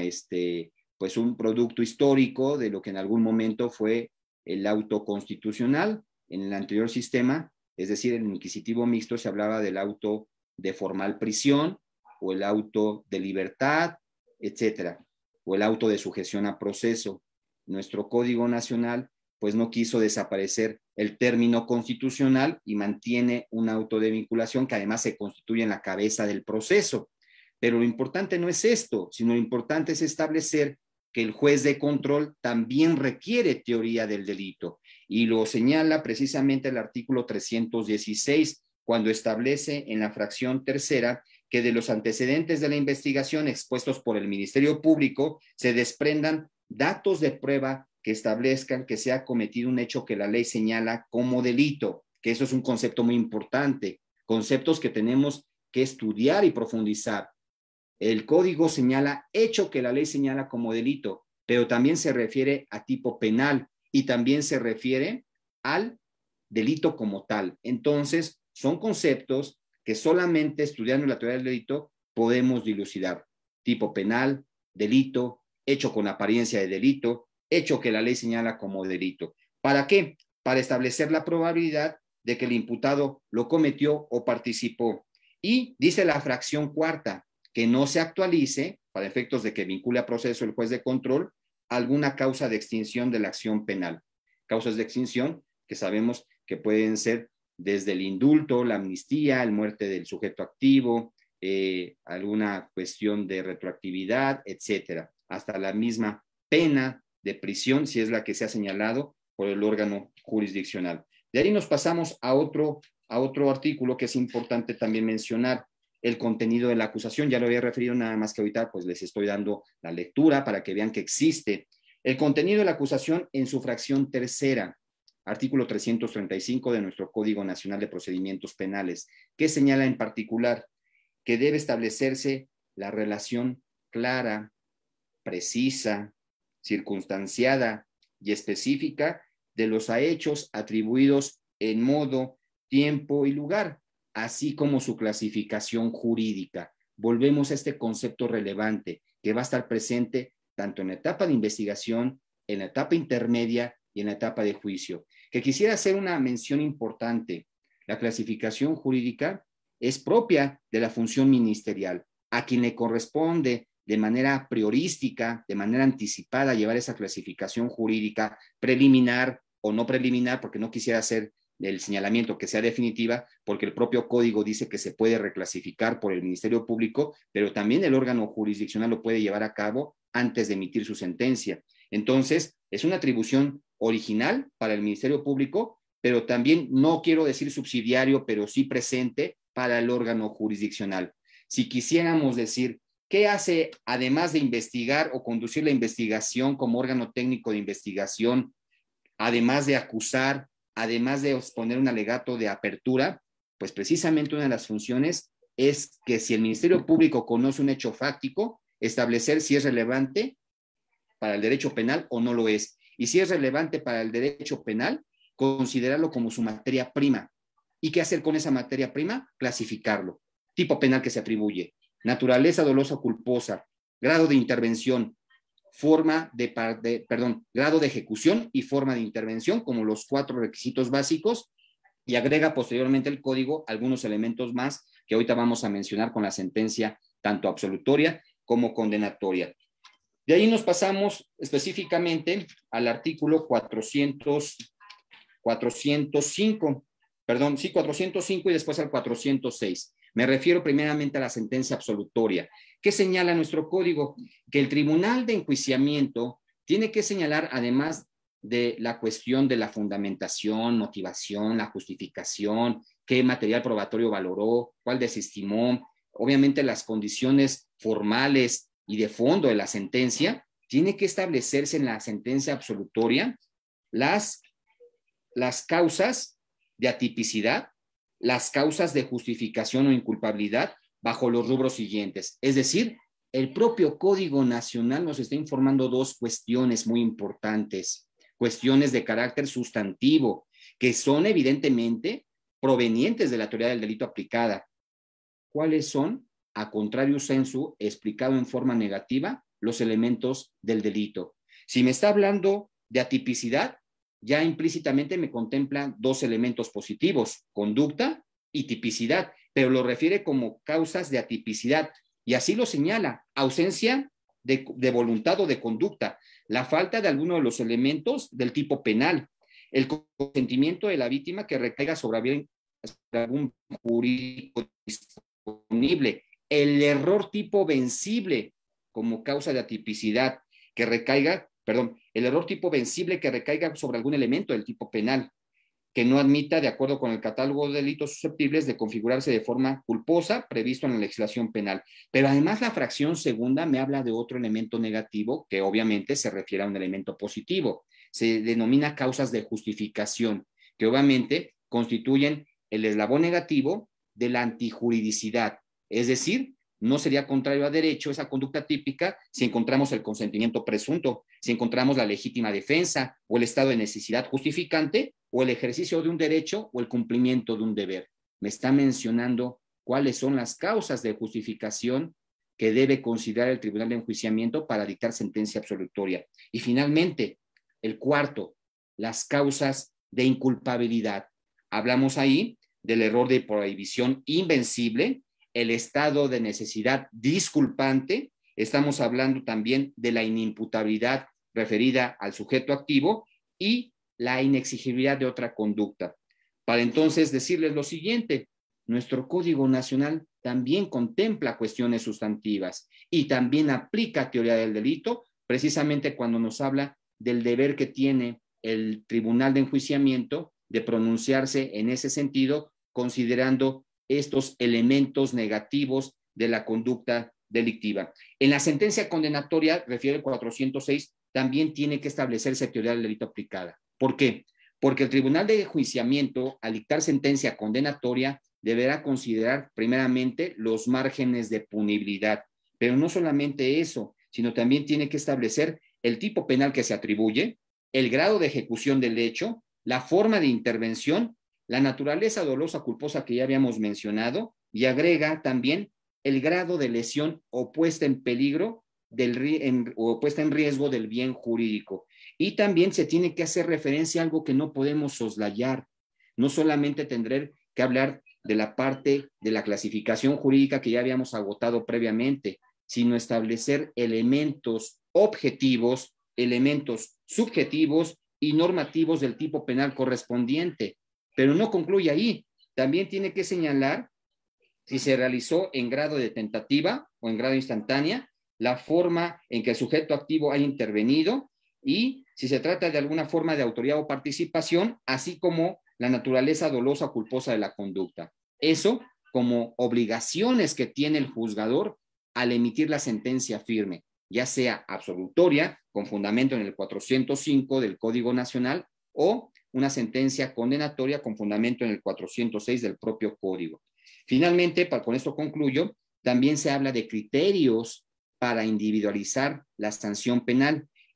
pues un producto histórico de lo que en algún momento fue el auto constitucional. En el anterior sistema, es decir, en el inquisitivo mixto, se hablaba del auto de formal prisión o el auto de libertad, etcétera, o el auto de sujeción a proceso. Nuestro Código Nacional pues no quiso desaparecer el término constitucional y mantiene un auto de vinculación que además se constituye en la cabeza del proceso. Pero lo importante no es esto, sino lo importante es establecer que el juez de control también requiere teoría del delito, y lo señala precisamente el artículo 316, cuando establece en la fracción tercera que de los antecedentes de la investigación expuestos por el Ministerio Público se desprendan datos de prueba que establezcan que se ha cometido un hecho que la ley señala como delito, que eso es un concepto muy importante, conceptos que tenemos que estudiar y profundizar. El código señala hecho que la ley señala como delito, pero también se refiere a tipo penal y también se refiere al delito como tal. Entonces, son conceptos que solamente estudiando la teoría del delito podemos dilucidar. Tipo penal, delito, hecho con apariencia de delito, hecho que la ley señala como delito. ¿Para qué? Para establecer la probabilidad de que el imputado lo cometió o participó. Y dice la fracción cuarta, que no se actualice, para efectos de que vincule a proceso el juez de control, alguna causa de extinción de la acción penal. Causas de extinción que sabemos que pueden ser desde el indulto, la amnistía, el muerte del sujeto activo, alguna cuestión de retroactividad, etcétera, hasta la misma pena de prisión, si es la que se ha señalado por el órgano jurisdiccional. De ahí nos pasamos a otro artículo que es importante también mencionar, el contenido de la acusación. Ya lo había referido, nada más que ahorita pues les estoy dando la lectura para que vean que existe. El contenido de la acusación en su fracción tercera, artículo 335 de nuestro Código Nacional de Procedimientos Penales, que señala en particular que debe establecerse la relación clara, precisa, circunstanciada y específica de los hechos atribuidos en modo, tiempo y lugar, así como su clasificación jurídica. Volvemos a este concepto relevante que va a estar presente tanto en la etapa de investigación, en la etapa intermedia y en la etapa de juicio. Que quisiera hacer una mención importante. La clasificación jurídica es propia de la función ministerial. A quien le corresponde de manera priorística, de manera anticipada, llevar esa clasificación jurídica preliminar o no preliminar, porque no quisiera hacer el señalamiento que sea definitiva, porque el propio código dice que se puede reclasificar por el Ministerio Público, pero también el órgano jurisdiccional lo puede llevar a cabo antes de emitir su sentencia. Entonces, es una atribución original para el Ministerio Público, pero también, no quiero decir subsidiario, pero sí presente para el órgano jurisdiccional. Si quisiéramos decir, ¿qué hace además de investigar o conducir la investigación como órgano técnico de investigación, además de acusar, además de exponer un alegato de apertura? Pues precisamente una de las funciones es que si el Ministerio Público conoce un hecho fáctico, establecer si es relevante para el derecho penal o no lo es. Y si es relevante para el derecho penal, considerarlo como su materia prima. ¿Y qué hacer con esa materia prima? Clasificarlo. Tipo penal que se atribuye, naturaleza dolosa o culposa, grado de intervención, grado de ejecución y forma de intervención como los 4 requisitos básicos, y agrega posteriormente el código algunos elementos más que ahorita vamos a mencionar con la sentencia tanto absolutoria como condenatoria. De ahí nos pasamos específicamente al artículo 405 y después al 406. Me refiero primeramente a la sentencia absolutoria. ¿Qué señala nuestro código? Que el tribunal de enjuiciamiento tiene que señalar, además de la cuestión de la fundamentación, motivación, la justificación, qué material probatorio valoró, cuál desestimó, obviamente las condiciones formales y de fondo de la sentencia, tiene que establecerse en la sentencia absolutoria las causas de atipicidad, las causas de justificación o inculpabilidad bajo los rubros siguientes. Es decir, el propio Código Nacional nos está informando 2 cuestiones muy importantes, cuestiones de carácter sustantivo, que son evidentemente provenientes de la teoría del delito aplicada. ¿Cuáles son? A contrario sensu, explicado en forma negativa, los elementos del delito. Si me está hablando de atipicidad, ya implícitamente me contempla 2 elementos positivos, conducta y tipicidad, pero lo refiere como causas de atipicidad, y así lo señala: ausencia de voluntad o de conducta, la falta de alguno de los elementos del tipo penal, el consentimiento de la víctima que recaiga sobre algún jurídico disponible, el error tipo vencible como causa de atipicidad que recaiga, el error tipo vencible que recaiga sobre algún elemento del tipo penal, que no admita, de acuerdo con el catálogo de delitos susceptibles de configurarse de forma culposa previsto en la legislación penal. Pero además la fracción segunda me habla de otro elemento negativo que obviamente se refiere a un elemento positivo. Se denomina causas de justificación, que obviamente constituyen el eslabón negativo de la antijuridicidad. Es decir, no sería contrario a derecho esa conducta típica si encontramos el consentimiento presunto, si encontramos la legítima defensa o el estado de necesidad justificante o el ejercicio de un derecho o el cumplimiento de un deber. Me está mencionando cuáles son las causas de justificación que debe considerar el Tribunal de Enjuiciamiento para dictar sentencia absolutoria. Y finalmente, el cuarto, las causas de inculpabilidad. Hablamos ahí del error de prohibición invencible, el estado de necesidad disculpante, estamos hablando también de la inimputabilidad referida al sujeto activo y la inexigibilidad de otra conducta. Para entonces decirles lo siguiente: nuestro Código Nacional también contempla cuestiones sustantivas y también aplica teoría del delito, precisamente cuando nos habla del deber que tiene el Tribunal de Enjuiciamiento de pronunciarse en ese sentido, considerando estos elementos negativos de la conducta delictiva. En la sentencia condenatoria, refiere el 406, también tiene que establecerse teoría del delito aplicada. ¿Por qué? Porque el Tribunal de Enjuiciamiento, al dictar sentencia condenatoria, deberá considerar primeramente los márgenes de punibilidad, pero no solamente eso, sino también tiene que establecer el tipo penal que se atribuye, el grado de ejecución del hecho, la forma de intervención, la naturaleza dolosa culposa que ya habíamos mencionado, y agrega también el grado de lesión o puesta en peligro o puesta en riesgo del bien jurídico. Y también se tiene que hacer referencia a algo que no podemos soslayar. No solamente tendré que hablar de la parte de la clasificación jurídica que ya habíamos agotado previamente, sino establecer elementos objetivos, elementos subjetivos y normativos del tipo penal correspondiente. Pero no concluye ahí, también tiene que señalar si se realizó en grado de tentativa o en grado instantánea, la forma en que el sujeto activo haya intervenido y si se trata de alguna forma de autoría o participación, así como la naturaleza dolosa o culposa de la conducta. Eso como obligaciones que tiene el juzgador al emitir la sentencia firme, ya sea absolutoria, con fundamento en el 405 del Código Nacional, o una sentencia condenatoria con fundamento en el 406 del propio Código. Finalmente, con esto concluyo, también se habla de criterios para individualizar la sanción penal.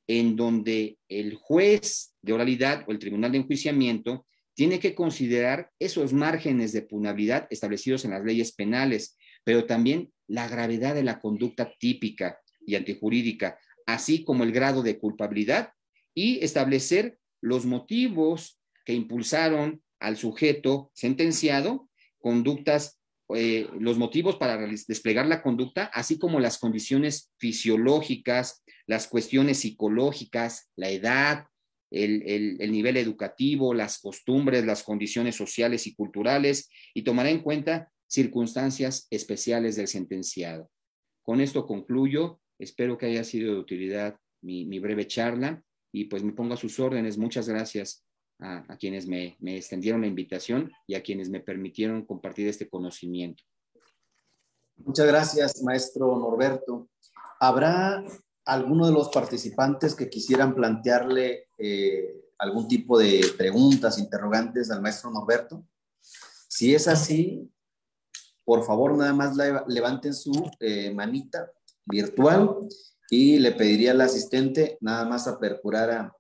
en donde el juez de oralidad o el tribunal de enjuiciamiento tiene que considerar esos márgenes de punabilidad establecidos en las leyes penales, pero también la gravedad de la conducta típica y antijurídica, así como el grado de culpabilidad, y establecer los motivos que impulsaron al sujeto sentenciado, conductas, los motivos para desplegar la conducta, así como las condiciones fisiológicas, las cuestiones psicológicas, la edad, el nivel educativo, las costumbres, las condiciones sociales y culturales, y tomará en cuenta circunstancias especiales del sentenciado. Con esto concluyo. Espero que haya sido de utilidad mi breve charla y pues me pongo a sus órdenes. Muchas gracias a quienes me extendieron la invitación y a quienes me permitieron compartir este conocimiento. Muchas gracias, maestro Norberto. ¿Habrá alguno de los participantes que quisieran plantearle algún tipo de preguntas, interrogantes al maestro Norberto? Si es así, por favor, nada más levanten su manita virtual y le pediría al asistente nada más aperturara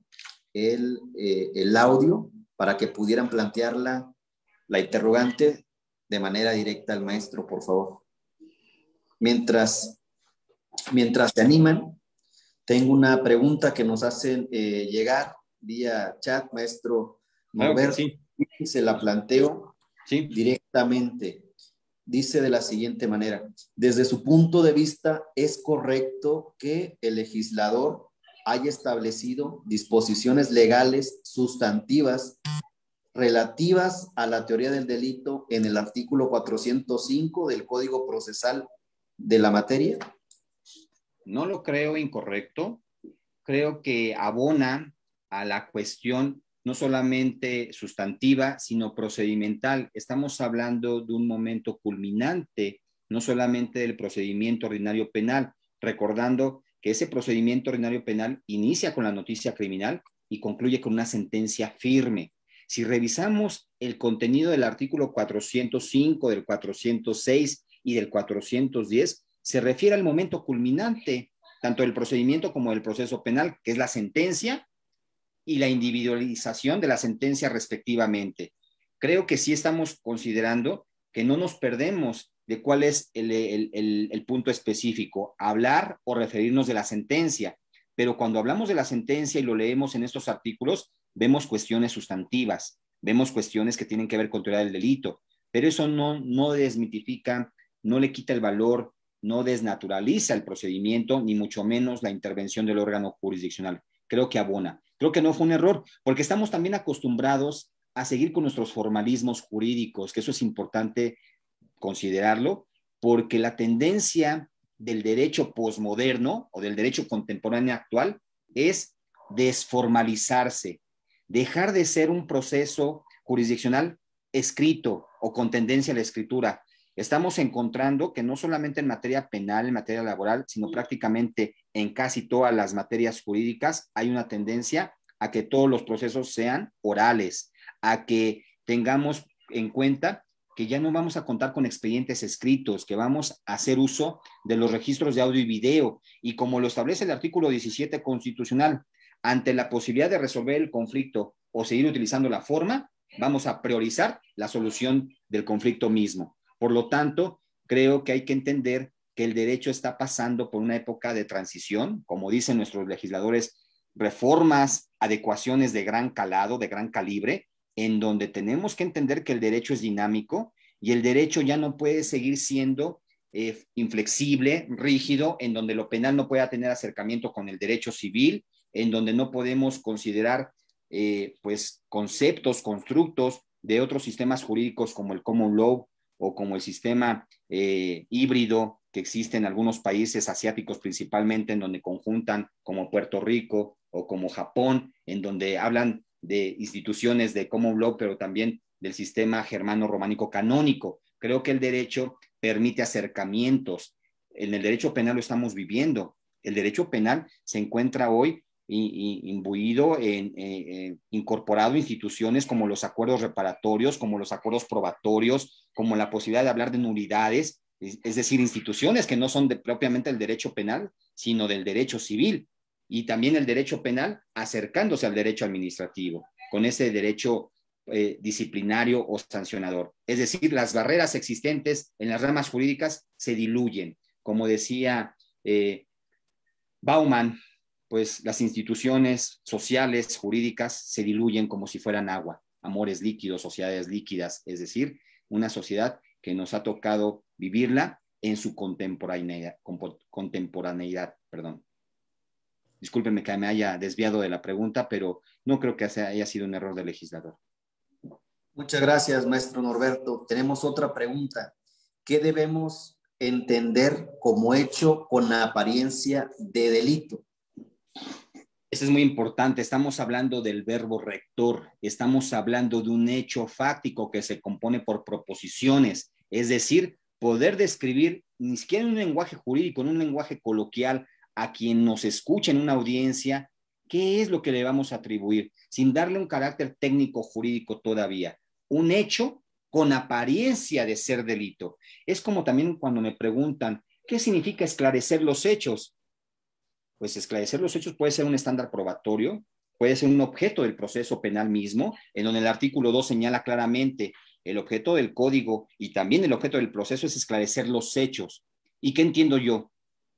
el audio para que pudieran plantear la interrogante de manera directa al maestro, por favor. Mientras se animan, tengo una pregunta que nos hacen llegar vía chat, maestro Norberto. Claro que sí. Se la planteo directamente. Dice de la siguiente manera: desde su punto de vista, ¿es correcto que el legislador haya establecido disposiciones legales sustantivas relativas a la teoría del delito en el artículo 405 del Código Procesal de la materia? No lo creo incorrecto. Creo que abona a la cuestión no solamente sustantiva, sino procedimental. Estamos hablando de un momento culminante, no solamente del procedimiento ordinario penal, recordando que ese procedimiento ordinario penal inicia con la noticia criminal y concluye con una sentencia firme. Si revisamos el contenido del artículo 405, del 406 y del 410, se refiere al momento culminante, tanto del procedimiento como del proceso penal, que es la sentencia y la individualización de la sentencia respectivamente. Creo que sí estamos considerando que no nos perdemos de cuál es el punto específico, hablar o referirnos de la sentencia, pero cuando hablamos de la sentencia y lo leemos en estos artículos, vemos cuestiones sustantivas, vemos cuestiones que tienen que ver con teoría del delito, pero eso no desmitifica, no le quita el valor, no desnaturaliza el procedimiento, ni mucho menos la intervención del órgano jurisdiccional. Creo que abona. Creo que no fue un error, porque estamos también acostumbrados a seguir con nuestros formalismos jurídicos, que eso es importante considerarlo, porque la tendencia del derecho posmoderno o del derecho contemporáneo actual es desformalizarse, dejar de ser un proceso jurisdiccional escrito o con tendencia a la escritura. Estamos encontrando que no solamente en materia penal, en materia laboral, sino prácticamente en casi todas las materias jurídicas hay una tendencia a que todos los procesos sean orales, a que tengamos en cuenta que ya no vamos a contar con expedientes escritos, que vamos a hacer uso de los registros de audio y video, y como lo establece el artículo 17 constitucional, ante la posibilidad de resolver el conflicto o seguir utilizando la forma, vamos a priorizar la solución del conflicto mismo. Por lo tanto, creo que hay que entender que el derecho está pasando por una época de transición, como dicen nuestros legisladores, reformas, adecuaciones de gran calado, de gran calibre, en donde tenemos que entender que el derecho es dinámico y el derecho ya no puede seguir siendo inflexible, rígido, en donde lo penal no pueda tener acercamiento con el derecho civil, en donde no podemos considerar pues conceptos, constructos de otros sistemas jurídicos como el common law o como el sistema híbrido que existe en algunos países asiáticos principalmente, en donde conjuntan como Puerto Rico o como Japón, en donde hablan de instituciones de common law, pero también del sistema germano-románico canónico. Creo que el derecho permite acercamientos. En el derecho penal lo estamos viviendo. El derecho penal se encuentra hoy imbuido, incorporado a instituciones como los acuerdos reparatorios, como los acuerdos probatorios, como la posibilidad de hablar de nulidades, es decir, instituciones que no son propiamente del derecho penal, sino del derecho civil. y también el derecho penal acercándose al derecho administrativo, con ese derecho disciplinario o sancionador. Es decir, las barreras existentes en las ramas jurídicas se diluyen. Como decía Bauman, pues las instituciones sociales, jurídicas, se diluyen como si fueran agua, amores líquidos, sociedades líquidas, es decir, una sociedad que nos ha tocado vivirla en su contemporaneidad, perdón. Discúlpenme que me haya desviado de la pregunta, pero no creo que haya sido un error del legislador. Muchas gracias, maestro Norberto. Tenemos otra pregunta. ¿Qué debemos entender como hecho con la apariencia de delito? Eso es muy importante. Estamos hablando del verbo rector. Estamos hablando de un hecho fáctico que se compone por proposiciones. Es decir, poder describir, ni siquiera en un lenguaje jurídico, en un lenguaje coloquial, a quien nos escucha en una audiencia, qué es lo que le vamos a atribuir, sin darle un carácter técnico jurídico todavía. Un hecho con apariencia de ser delito. Es como también cuando me preguntan, ¿qué significa esclarecer los hechos? Pues esclarecer los hechos puede ser un estándar probatorio, puede ser un objeto del proceso penal mismo, en donde el artículo 2 señala claramente el objeto del código y también el objeto del proceso es esclarecer los hechos. ¿Y qué entiendo yo?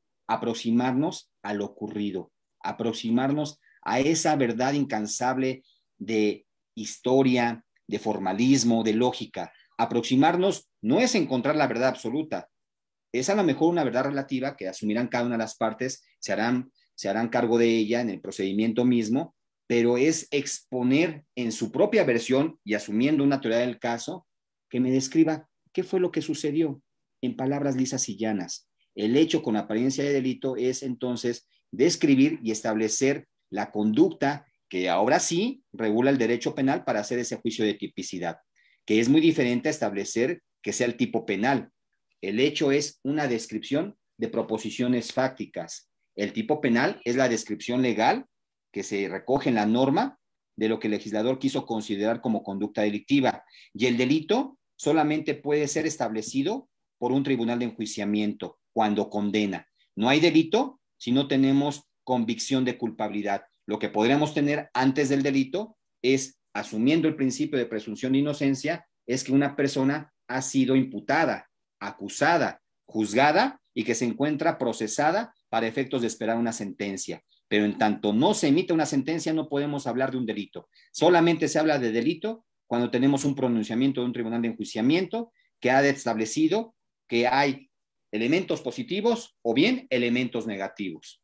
Aproximarnos a lo ocurrido, aproximarnos a esa verdad incansable de historia, de formalismo, de lógica. Aproximarnos no es encontrar la verdad absoluta, es a lo mejor una verdad relativa que asumirán cada una de las partes, se harán cargo de ella en el procedimiento mismo, pero es exponer en su propia versión y asumiendo una teoría del caso que me describa qué fue lo que sucedió en palabras lisas y llanas. El hecho con apariencia de delito es entonces describir y establecer la conducta que ahora sí regula el derecho penal para hacer ese juicio de tipicidad, que es muy diferente a establecer que sea el tipo penal. El hecho es una descripción de proposiciones fácticas. El tipo penal es la descripción legal que se recoge en la norma de lo que el legislador quiso considerar como conducta delictiva. Y el delito solamente puede ser establecido por un tribunal de enjuiciamiento cuando condena. No hay delito si no tenemos convicción de culpabilidad. Lo que podríamos tener antes del delito es, asumiendo el principio de presunción de inocencia, es que una persona ha sido imputada, acusada, juzgada y que se encuentra procesada para efectos de esperar una sentencia. Pero en tanto no se emite una sentencia, no podemos hablar de un delito. Solamente se habla de delito cuando tenemos un pronunciamiento de un tribunal de enjuiciamiento que ha establecido que hay elementos positivos o bien elementos negativos.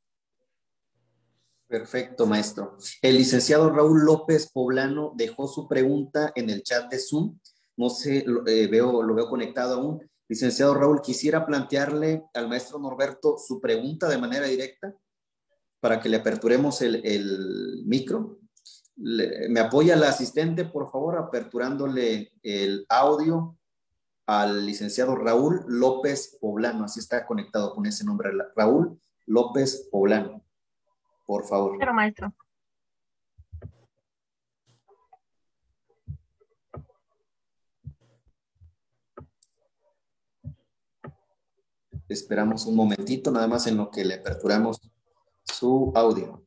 Perfecto, maestro. El licenciado Raúl López Poblano dejó su pregunta en el chat de Zoom. No sé, lo veo conectado aún. Licenciado Raúl, quisiera plantearle al maestro Norberto su pregunta de manera directa para que le aperturemos el micro. ¿Me apoya la asistente, por favor, aperturándole el audio al licenciado Raúl López Poblano? Así está conectado con ese nombre, Raúl López Poblano. Por favor. Pero, maestro. Esperamos un momentito, nada más en lo que le aperturamos su audio.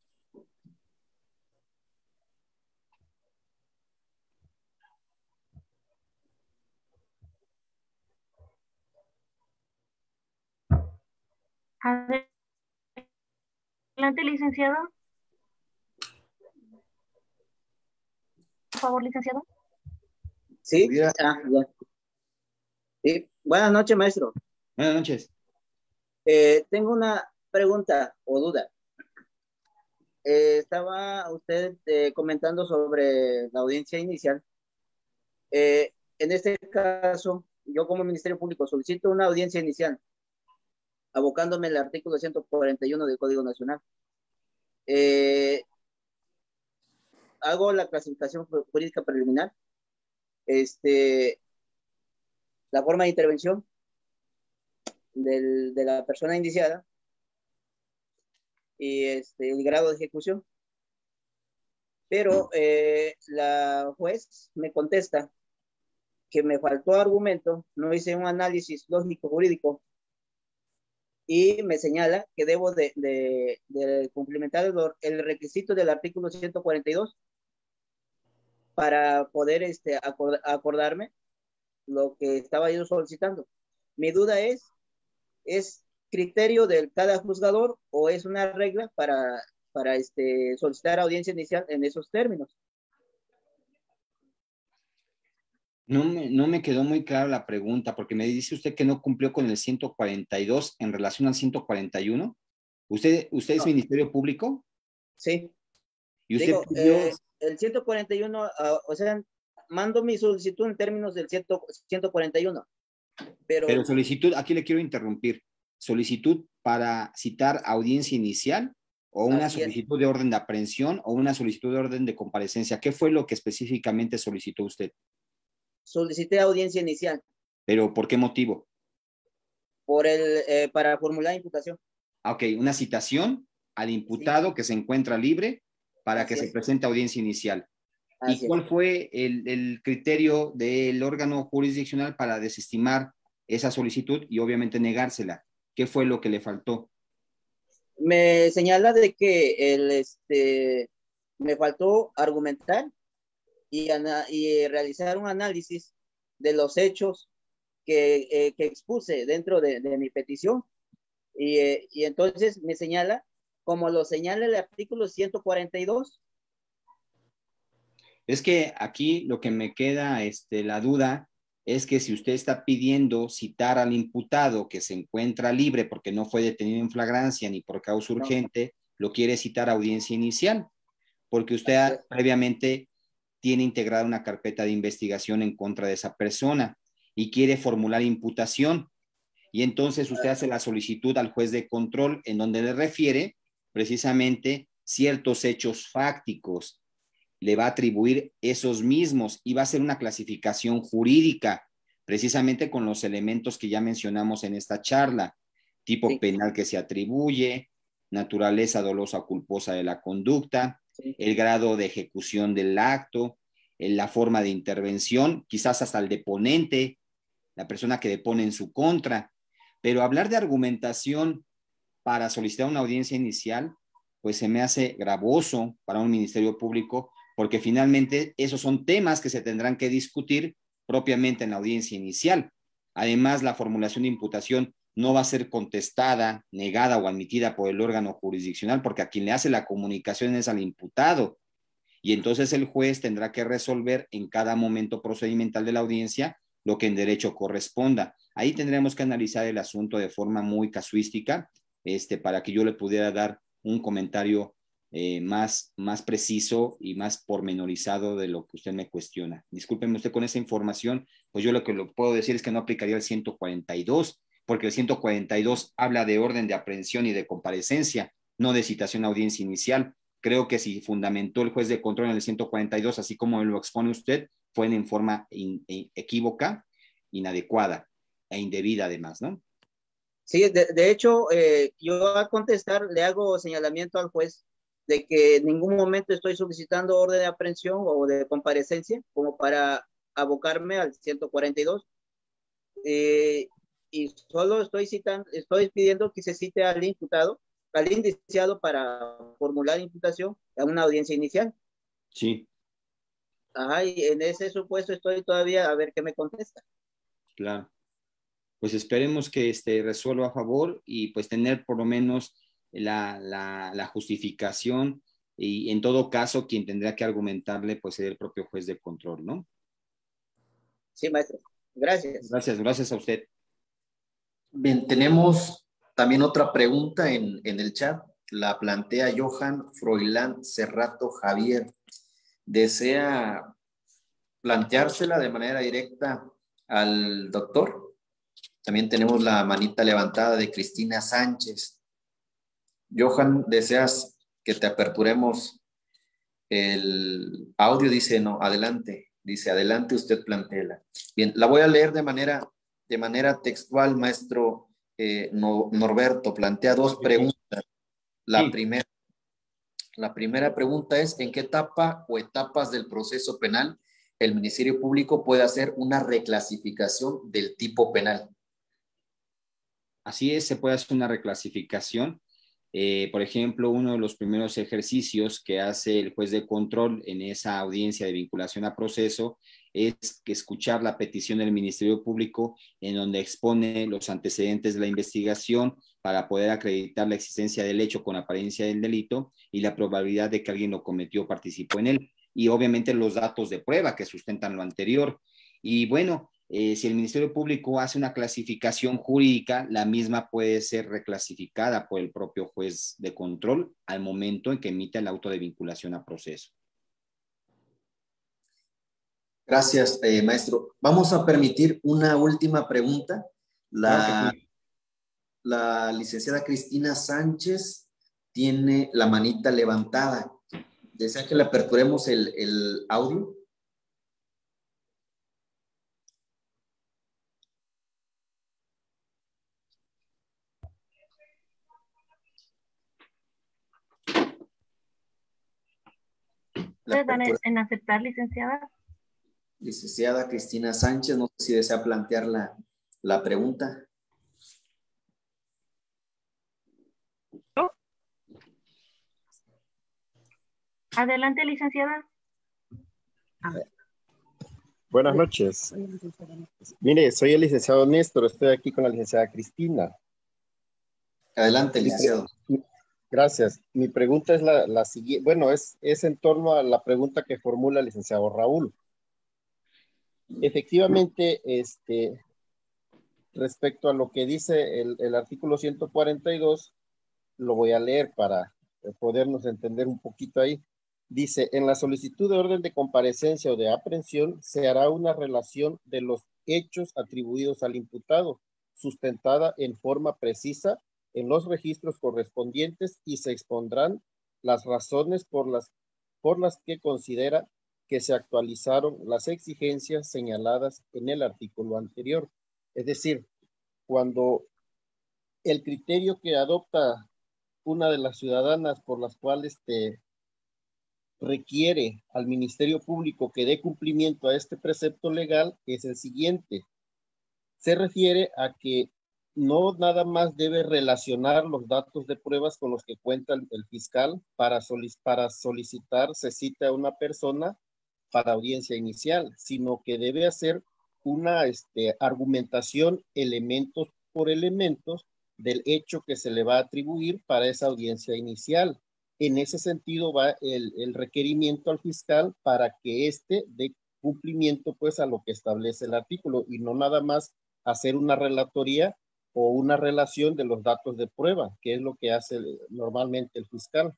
Adelante, licenciado. Por favor, licenciado. Sí, ya. Sí. Buenas noches, maestro. Buenas noches. Tengo una pregunta o duda. Estaba usted comentando sobre la audiencia inicial. En este caso, yo como Ministerio Público solicito una audiencia inicial, abocándome al artículo 141 del Código Nacional. Hago la clasificación jurídica preliminar, la forma de intervención de la persona indiciada y el grado de ejecución. Pero la juez me contesta que me faltó argumento, no hice un análisis lógico jurídico y me señala que debo de cumplimentar el requisito del artículo 142 para poder acordarme lo que estaba yo solicitando. Mi duda ¿es criterio de cada juzgador o es una regla para solicitar audiencia inicial en esos términos? No me quedó muy clara la pregunta, porque me dice usted que no cumplió con el 142 en relación al 141. ¿Usted es No, Ministerio Público? sí. ¿Y usted Digo, pidió? el 141, o sea, mando mi solicitud en términos del 141, Pero pero solicitud, aquí le quiero interrumpir. ¿Solicitud para citar audiencia inicial o una así es. solicitud de orden de aprehensión o una solicitud de orden de comparecencia? ¿Qué fue lo que específicamente solicitó usted? Solicité audiencia inicial ¿Pero por qué motivo? para formular imputación. Ah, ok, una citación al Sí, imputado que se encuentra libre para que así se es, presente audiencia inicial. ¿Y así es. cuál fue el criterio del órgano jurisdiccional para desestimar esa solicitud y obviamente negársela? ¿Qué fue lo que le faltó? Me señala de que me faltó argumentar y realizar un análisis de los hechos que expuse dentro de mi petición. Y entonces me señala, como lo señala el artículo 142. Es que aquí lo que me queda la duda es que si usted está pidiendo citar al imputado que se encuentra libre porque no fue detenido en flagrancia ni por causa No, urgente, lo quiere citar a audiencia inicial, porque así usted es. previamente tiene integrada una carpeta de investigación en contra de esa persona y quiere formular imputación. Y entonces usted hace la solicitud al juez de control en donde le refiere precisamente ciertos hechos fácticos, le va a atribuir esos mismos y va a hacer una clasificación jurídica, precisamente con los elementos que ya mencionamos en esta charla: tipo Sí, penal que se atribuye, naturaleza dolosa o culposa de la conducta, sí. el grado de ejecución del acto, la forma de intervención, quizás hasta el deponente, la persona que depone en su contra. Pero hablar de argumentación para solicitar una audiencia inicial, pues se me hace gravoso para un ministerio público, porque finalmente esos son temas que se tendrán que discutir propiamente en la audiencia inicial. Además, la formulación de imputación no va a ser contestada, negada o admitida por el órgano jurisdiccional, porque a quien le hace la comunicación es al imputado. Y entonces el juez tendrá que resolver en cada momento procedimental de la audiencia lo que en derecho corresponda. Ahí tendremos que analizar el asunto de forma muy casuística, para que yo le pudiera dar un comentario más preciso y más pormenorizado de lo que usted me cuestiona. Discúlpeme usted con esa información, pues yo lo que lo puedo decir es que no aplicaría el 142, porque el 142 habla de orden de aprehensión y de comparecencia, no de citación a audiencia inicial. Creo que si fundamentó el juez de control en el 142, así como lo expone usted, fue en forma equívoca, inadecuada e indebida además, ¿no? Sí, de hecho, yo al contestar le hago señalamiento al juez de que en ningún momento estoy solicitando orden de aprehensión o de comparecencia como para abocarme al 142, y solo estoy pidiendo que se cite al imputado, al indiciado para formular imputación a una audiencia inicial. Sí, Ajá, y en ese supuesto estoy todavía a ver qué me contesta. claro. Pues esperemos que resuelva a favor y pues tener por lo menos la justificación, y en todo caso quien tendrá que argumentarle pues es el propio juez de control, ¿no? Sí, maestro. Gracias. Gracias a usted. Bien, tenemos también otra pregunta en el chat. La plantea Johan Froilán Cerrato Javier. ¿Desea planteársela de manera directa al doctor? También tenemos la manita levantada de Cristina Sánchez. Johan, ¿deseas que te aperturemos el audio? Dice, no, adelante. Dice, adelante, usted plantéela. Bien, la voy a leer de manera textual, maestro Norberto. Plantea dos preguntas. La Sí. primera pregunta es, ¿en qué etapa o etapas del proceso penal el Ministerio Público puede hacer una reclasificación del tipo penal? Así es, se puede hacer una reclasificación. Por ejemplo, uno de los primeros ejercicios que hace el juez de control en esa audiencia de vinculación a proceso es que escuchar la petición del Ministerio Público en donde expone los antecedentes de la investigación para poder acreditar la existencia del hecho con apariencia del delito y la probabilidad de que alguien lo cometió o participó en él. Y obviamente los datos de prueba que sustentan lo anterior. Y bueno, si el Ministerio Público hace una clasificación jurídica, la misma puede ser reclasificada por el propio juez de control al momento en que emite el auto de vinculación a proceso. Gracias, maestro. Vamos a permitir una última pregunta. Claro que sí. La licenciada Cristina Sánchez tiene la manita levantada. ¿Desea que le aperturemos el audio? ¿Ustedes dan en aceptar, licenciada? Licenciada Cristina Sánchez, no sé si desea plantear la pregunta. Adelante, licenciada. Buenas noches. Mire, soy el licenciado Néstor, estoy aquí con la licenciada Cristina. Adelante, licenciado. Gracias. Mi pregunta es la siguiente, bueno, es en torno a la pregunta que formula el licenciado Raúl. Efectivamente, respecto a lo que dice el artículo 142, lo voy a leer para podernos entender un poquito ahí. Dice, en la solicitud de orden de comparecencia o de aprehensión se hará una relación de los hechos atribuidos al imputado, sustentada en forma precisa en los registros correspondientes y se expondrán las razones por las que considera que se actualizaron las exigencias señaladas en el artículo anterior. Es decir, cuando el criterio que adopta una de las ciudadanas por las cuales requiere al Ministerio Público que dé cumplimiento a este precepto legal es el siguiente. Se refiere a que no nada más debe relacionar los datos de pruebas con los que cuenta el fiscal para solicitar se cita a una persona para audiencia inicial, sino que debe hacer una argumentación elementos por elementos del hecho que se le va a atribuir para esa audiencia inicial. En ese sentido va el requerimiento al fiscal para que dé cumplimiento pues a lo que establece el artículo y no nada más hacer una relatoría o una relación de los datos de prueba, que es lo que hace normalmente el fiscal.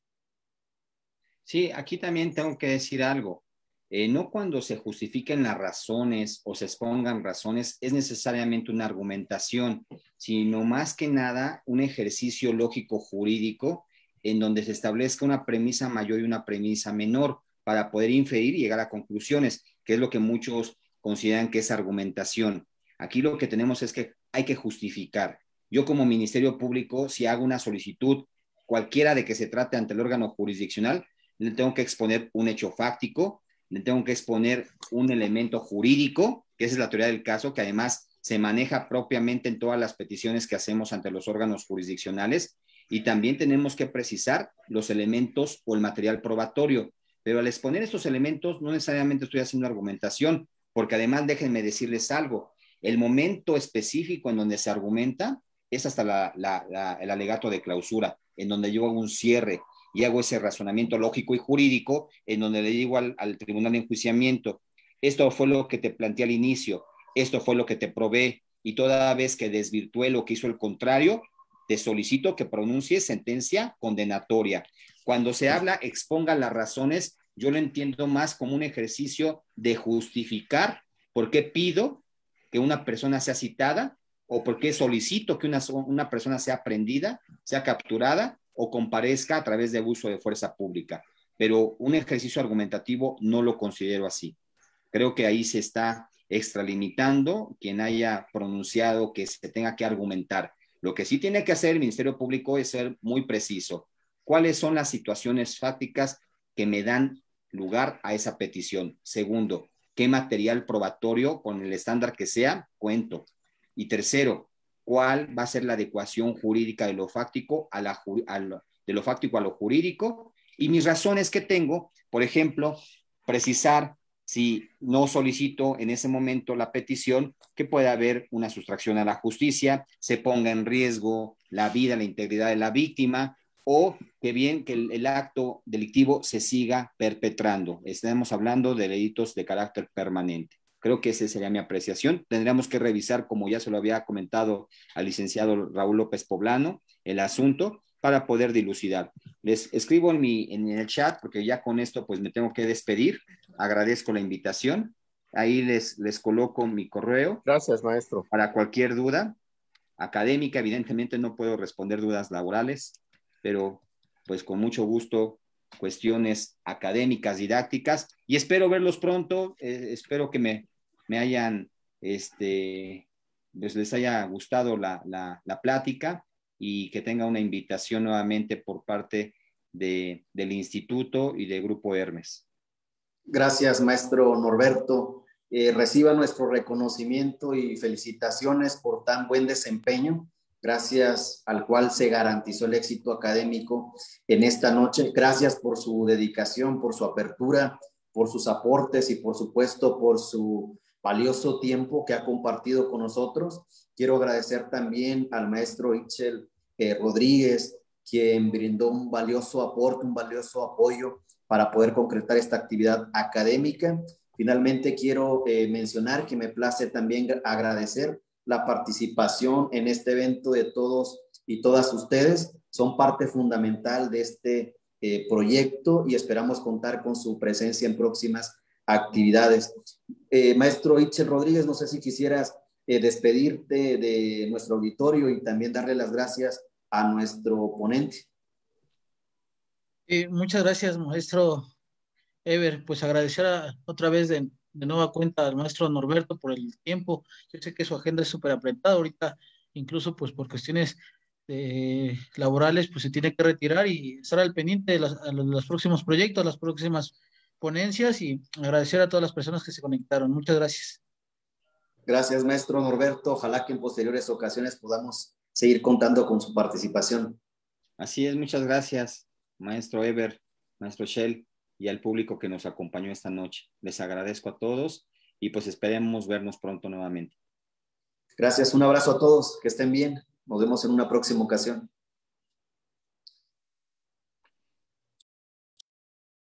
Sí, aquí también tengo que decir algo. No cuando se justifiquen las razones o se expongan razones es necesariamente una argumentación, sino más que nada un ejercicio lógico jurídico en donde se establezca una premisa mayor y una premisa menor para poder inferir y llegar a conclusiones, que es lo que muchos consideran que es argumentación. Aquí lo que tenemos es que hay que justificar. Yo como Ministerio Público, si hago una solicitud, cualquiera de que se trate ante el órgano jurisdiccional, le tengo que exponer un hecho fáctico, le tengo que exponer un elemento jurídico, que esa es la teoría del caso, que además se maneja propiamente en todas las peticiones que hacemos ante los órganos jurisdiccionales, y también tenemos que precisar los elementos o el material probatorio. Pero al exponer estos elementos no necesariamente estoy haciendo argumentación, porque además déjenme decirles algo, el momento específico en donde se argumenta es hasta el alegato de clausura, en donde yo hago un cierre y hago ese razonamiento lógico y jurídico, en donde le digo al tribunal de enjuiciamiento, esto fue lo que te planteé al inicio, esto fue lo que te probé, y toda vez que desvirtué lo que hizo el contrario, te solicito que pronuncies sentencia condenatoria. Cuando se habla, exponga las razones, yo lo entiendo más como un ejercicio de justificar por qué pido que una persona sea citada o por qué solicito que una persona sea prendida, sea capturada o comparezca a través de abuso de fuerza pública. Pero un ejercicio argumentativo no lo considero así. Creo que ahí se está extralimitando quien haya pronunciado que se tenga que argumentar. Lo que sí tiene que hacer el Ministerio Público es ser muy preciso. ¿Cuáles son las situaciones fácticas que me dan lugar a esa petición? Segundo, ¿qué material probatorio con el estándar que sea cuento? Y tercero, cuál va a ser la adecuación jurídica de lo fáctico de lo fáctico a lo jurídico, y mis razones que tengo, por ejemplo, precisar si no solicito en ese momento la petición, que pueda haber una sustracción a la justicia, se ponga en riesgo la vida, la integridad de la víctima, o que bien que el acto delictivo se siga perpetrando. Estamos hablando de delitos de carácter permanente. Creo que esa sería mi apreciación. Tendríamos que revisar, como ya se lo había comentado al licenciado Raúl López Poblano, el asunto para poder dilucidar. Les escribo en el chat, porque ya con esto pues me tengo que despedir. Agradezco la invitación. Ahí les coloco mi correo. Gracias, maestro. Para cualquier duda académica, evidentemente no puedo responder dudas laborales, pero pues con mucho gusto cuestiones académicas, didácticas, y espero verlos pronto. Espero que me hayan, pues les haya gustado la plática, y que tenga una invitación nuevamente por parte del Instituto y del Grupo Hermes. Gracias, maestro Norberto. Reciba nuestro reconocimiento y felicitaciones por tan buen desempeño, gracias al cual se garantizó el éxito académico en esta noche. Gracias por su dedicación, por su apertura, por sus aportes y por supuesto por su valioso tiempo que ha compartido con nosotros. Quiero agradecer también al maestro Itzel Rodríguez, quien brindó un valioso aporte, un valioso apoyo para poder concretar esta actividad académica. Finalmente quiero mencionar que me place también agradecer la participación en este evento de todos y todas ustedes. Son parte fundamental de este proyecto y esperamos contar con su presencia en próximas actividades. Maestro Itzel Rodríguez, no sé si quisieras despedirte de nuestro auditorio y también darle las gracias a nuestro ponente. Muchas gracias, maestro Ever. Pues agradecer otra vez de nueva cuenta al maestro Norberto por el tiempo. Yo sé que su agenda es súper apretada ahorita, incluso pues por cuestiones laborales, pues se tiene que retirar y estar al pendiente de los próximos proyectos, las próximas ponencias, y agradecer a todas las personas que se conectaron. Muchas gracias. Gracias, maestro Norberto. Ojalá que en posteriores ocasiones podamos seguir contando con su participación. Así es, muchas gracias, maestro Ever, maestro Shell, y al público que nos acompañó esta noche. Les agradezco a todos y pues esperemos vernos pronto nuevamente. Gracias, un abrazo a todos, que estén bien. Nos vemos en una próxima ocasión.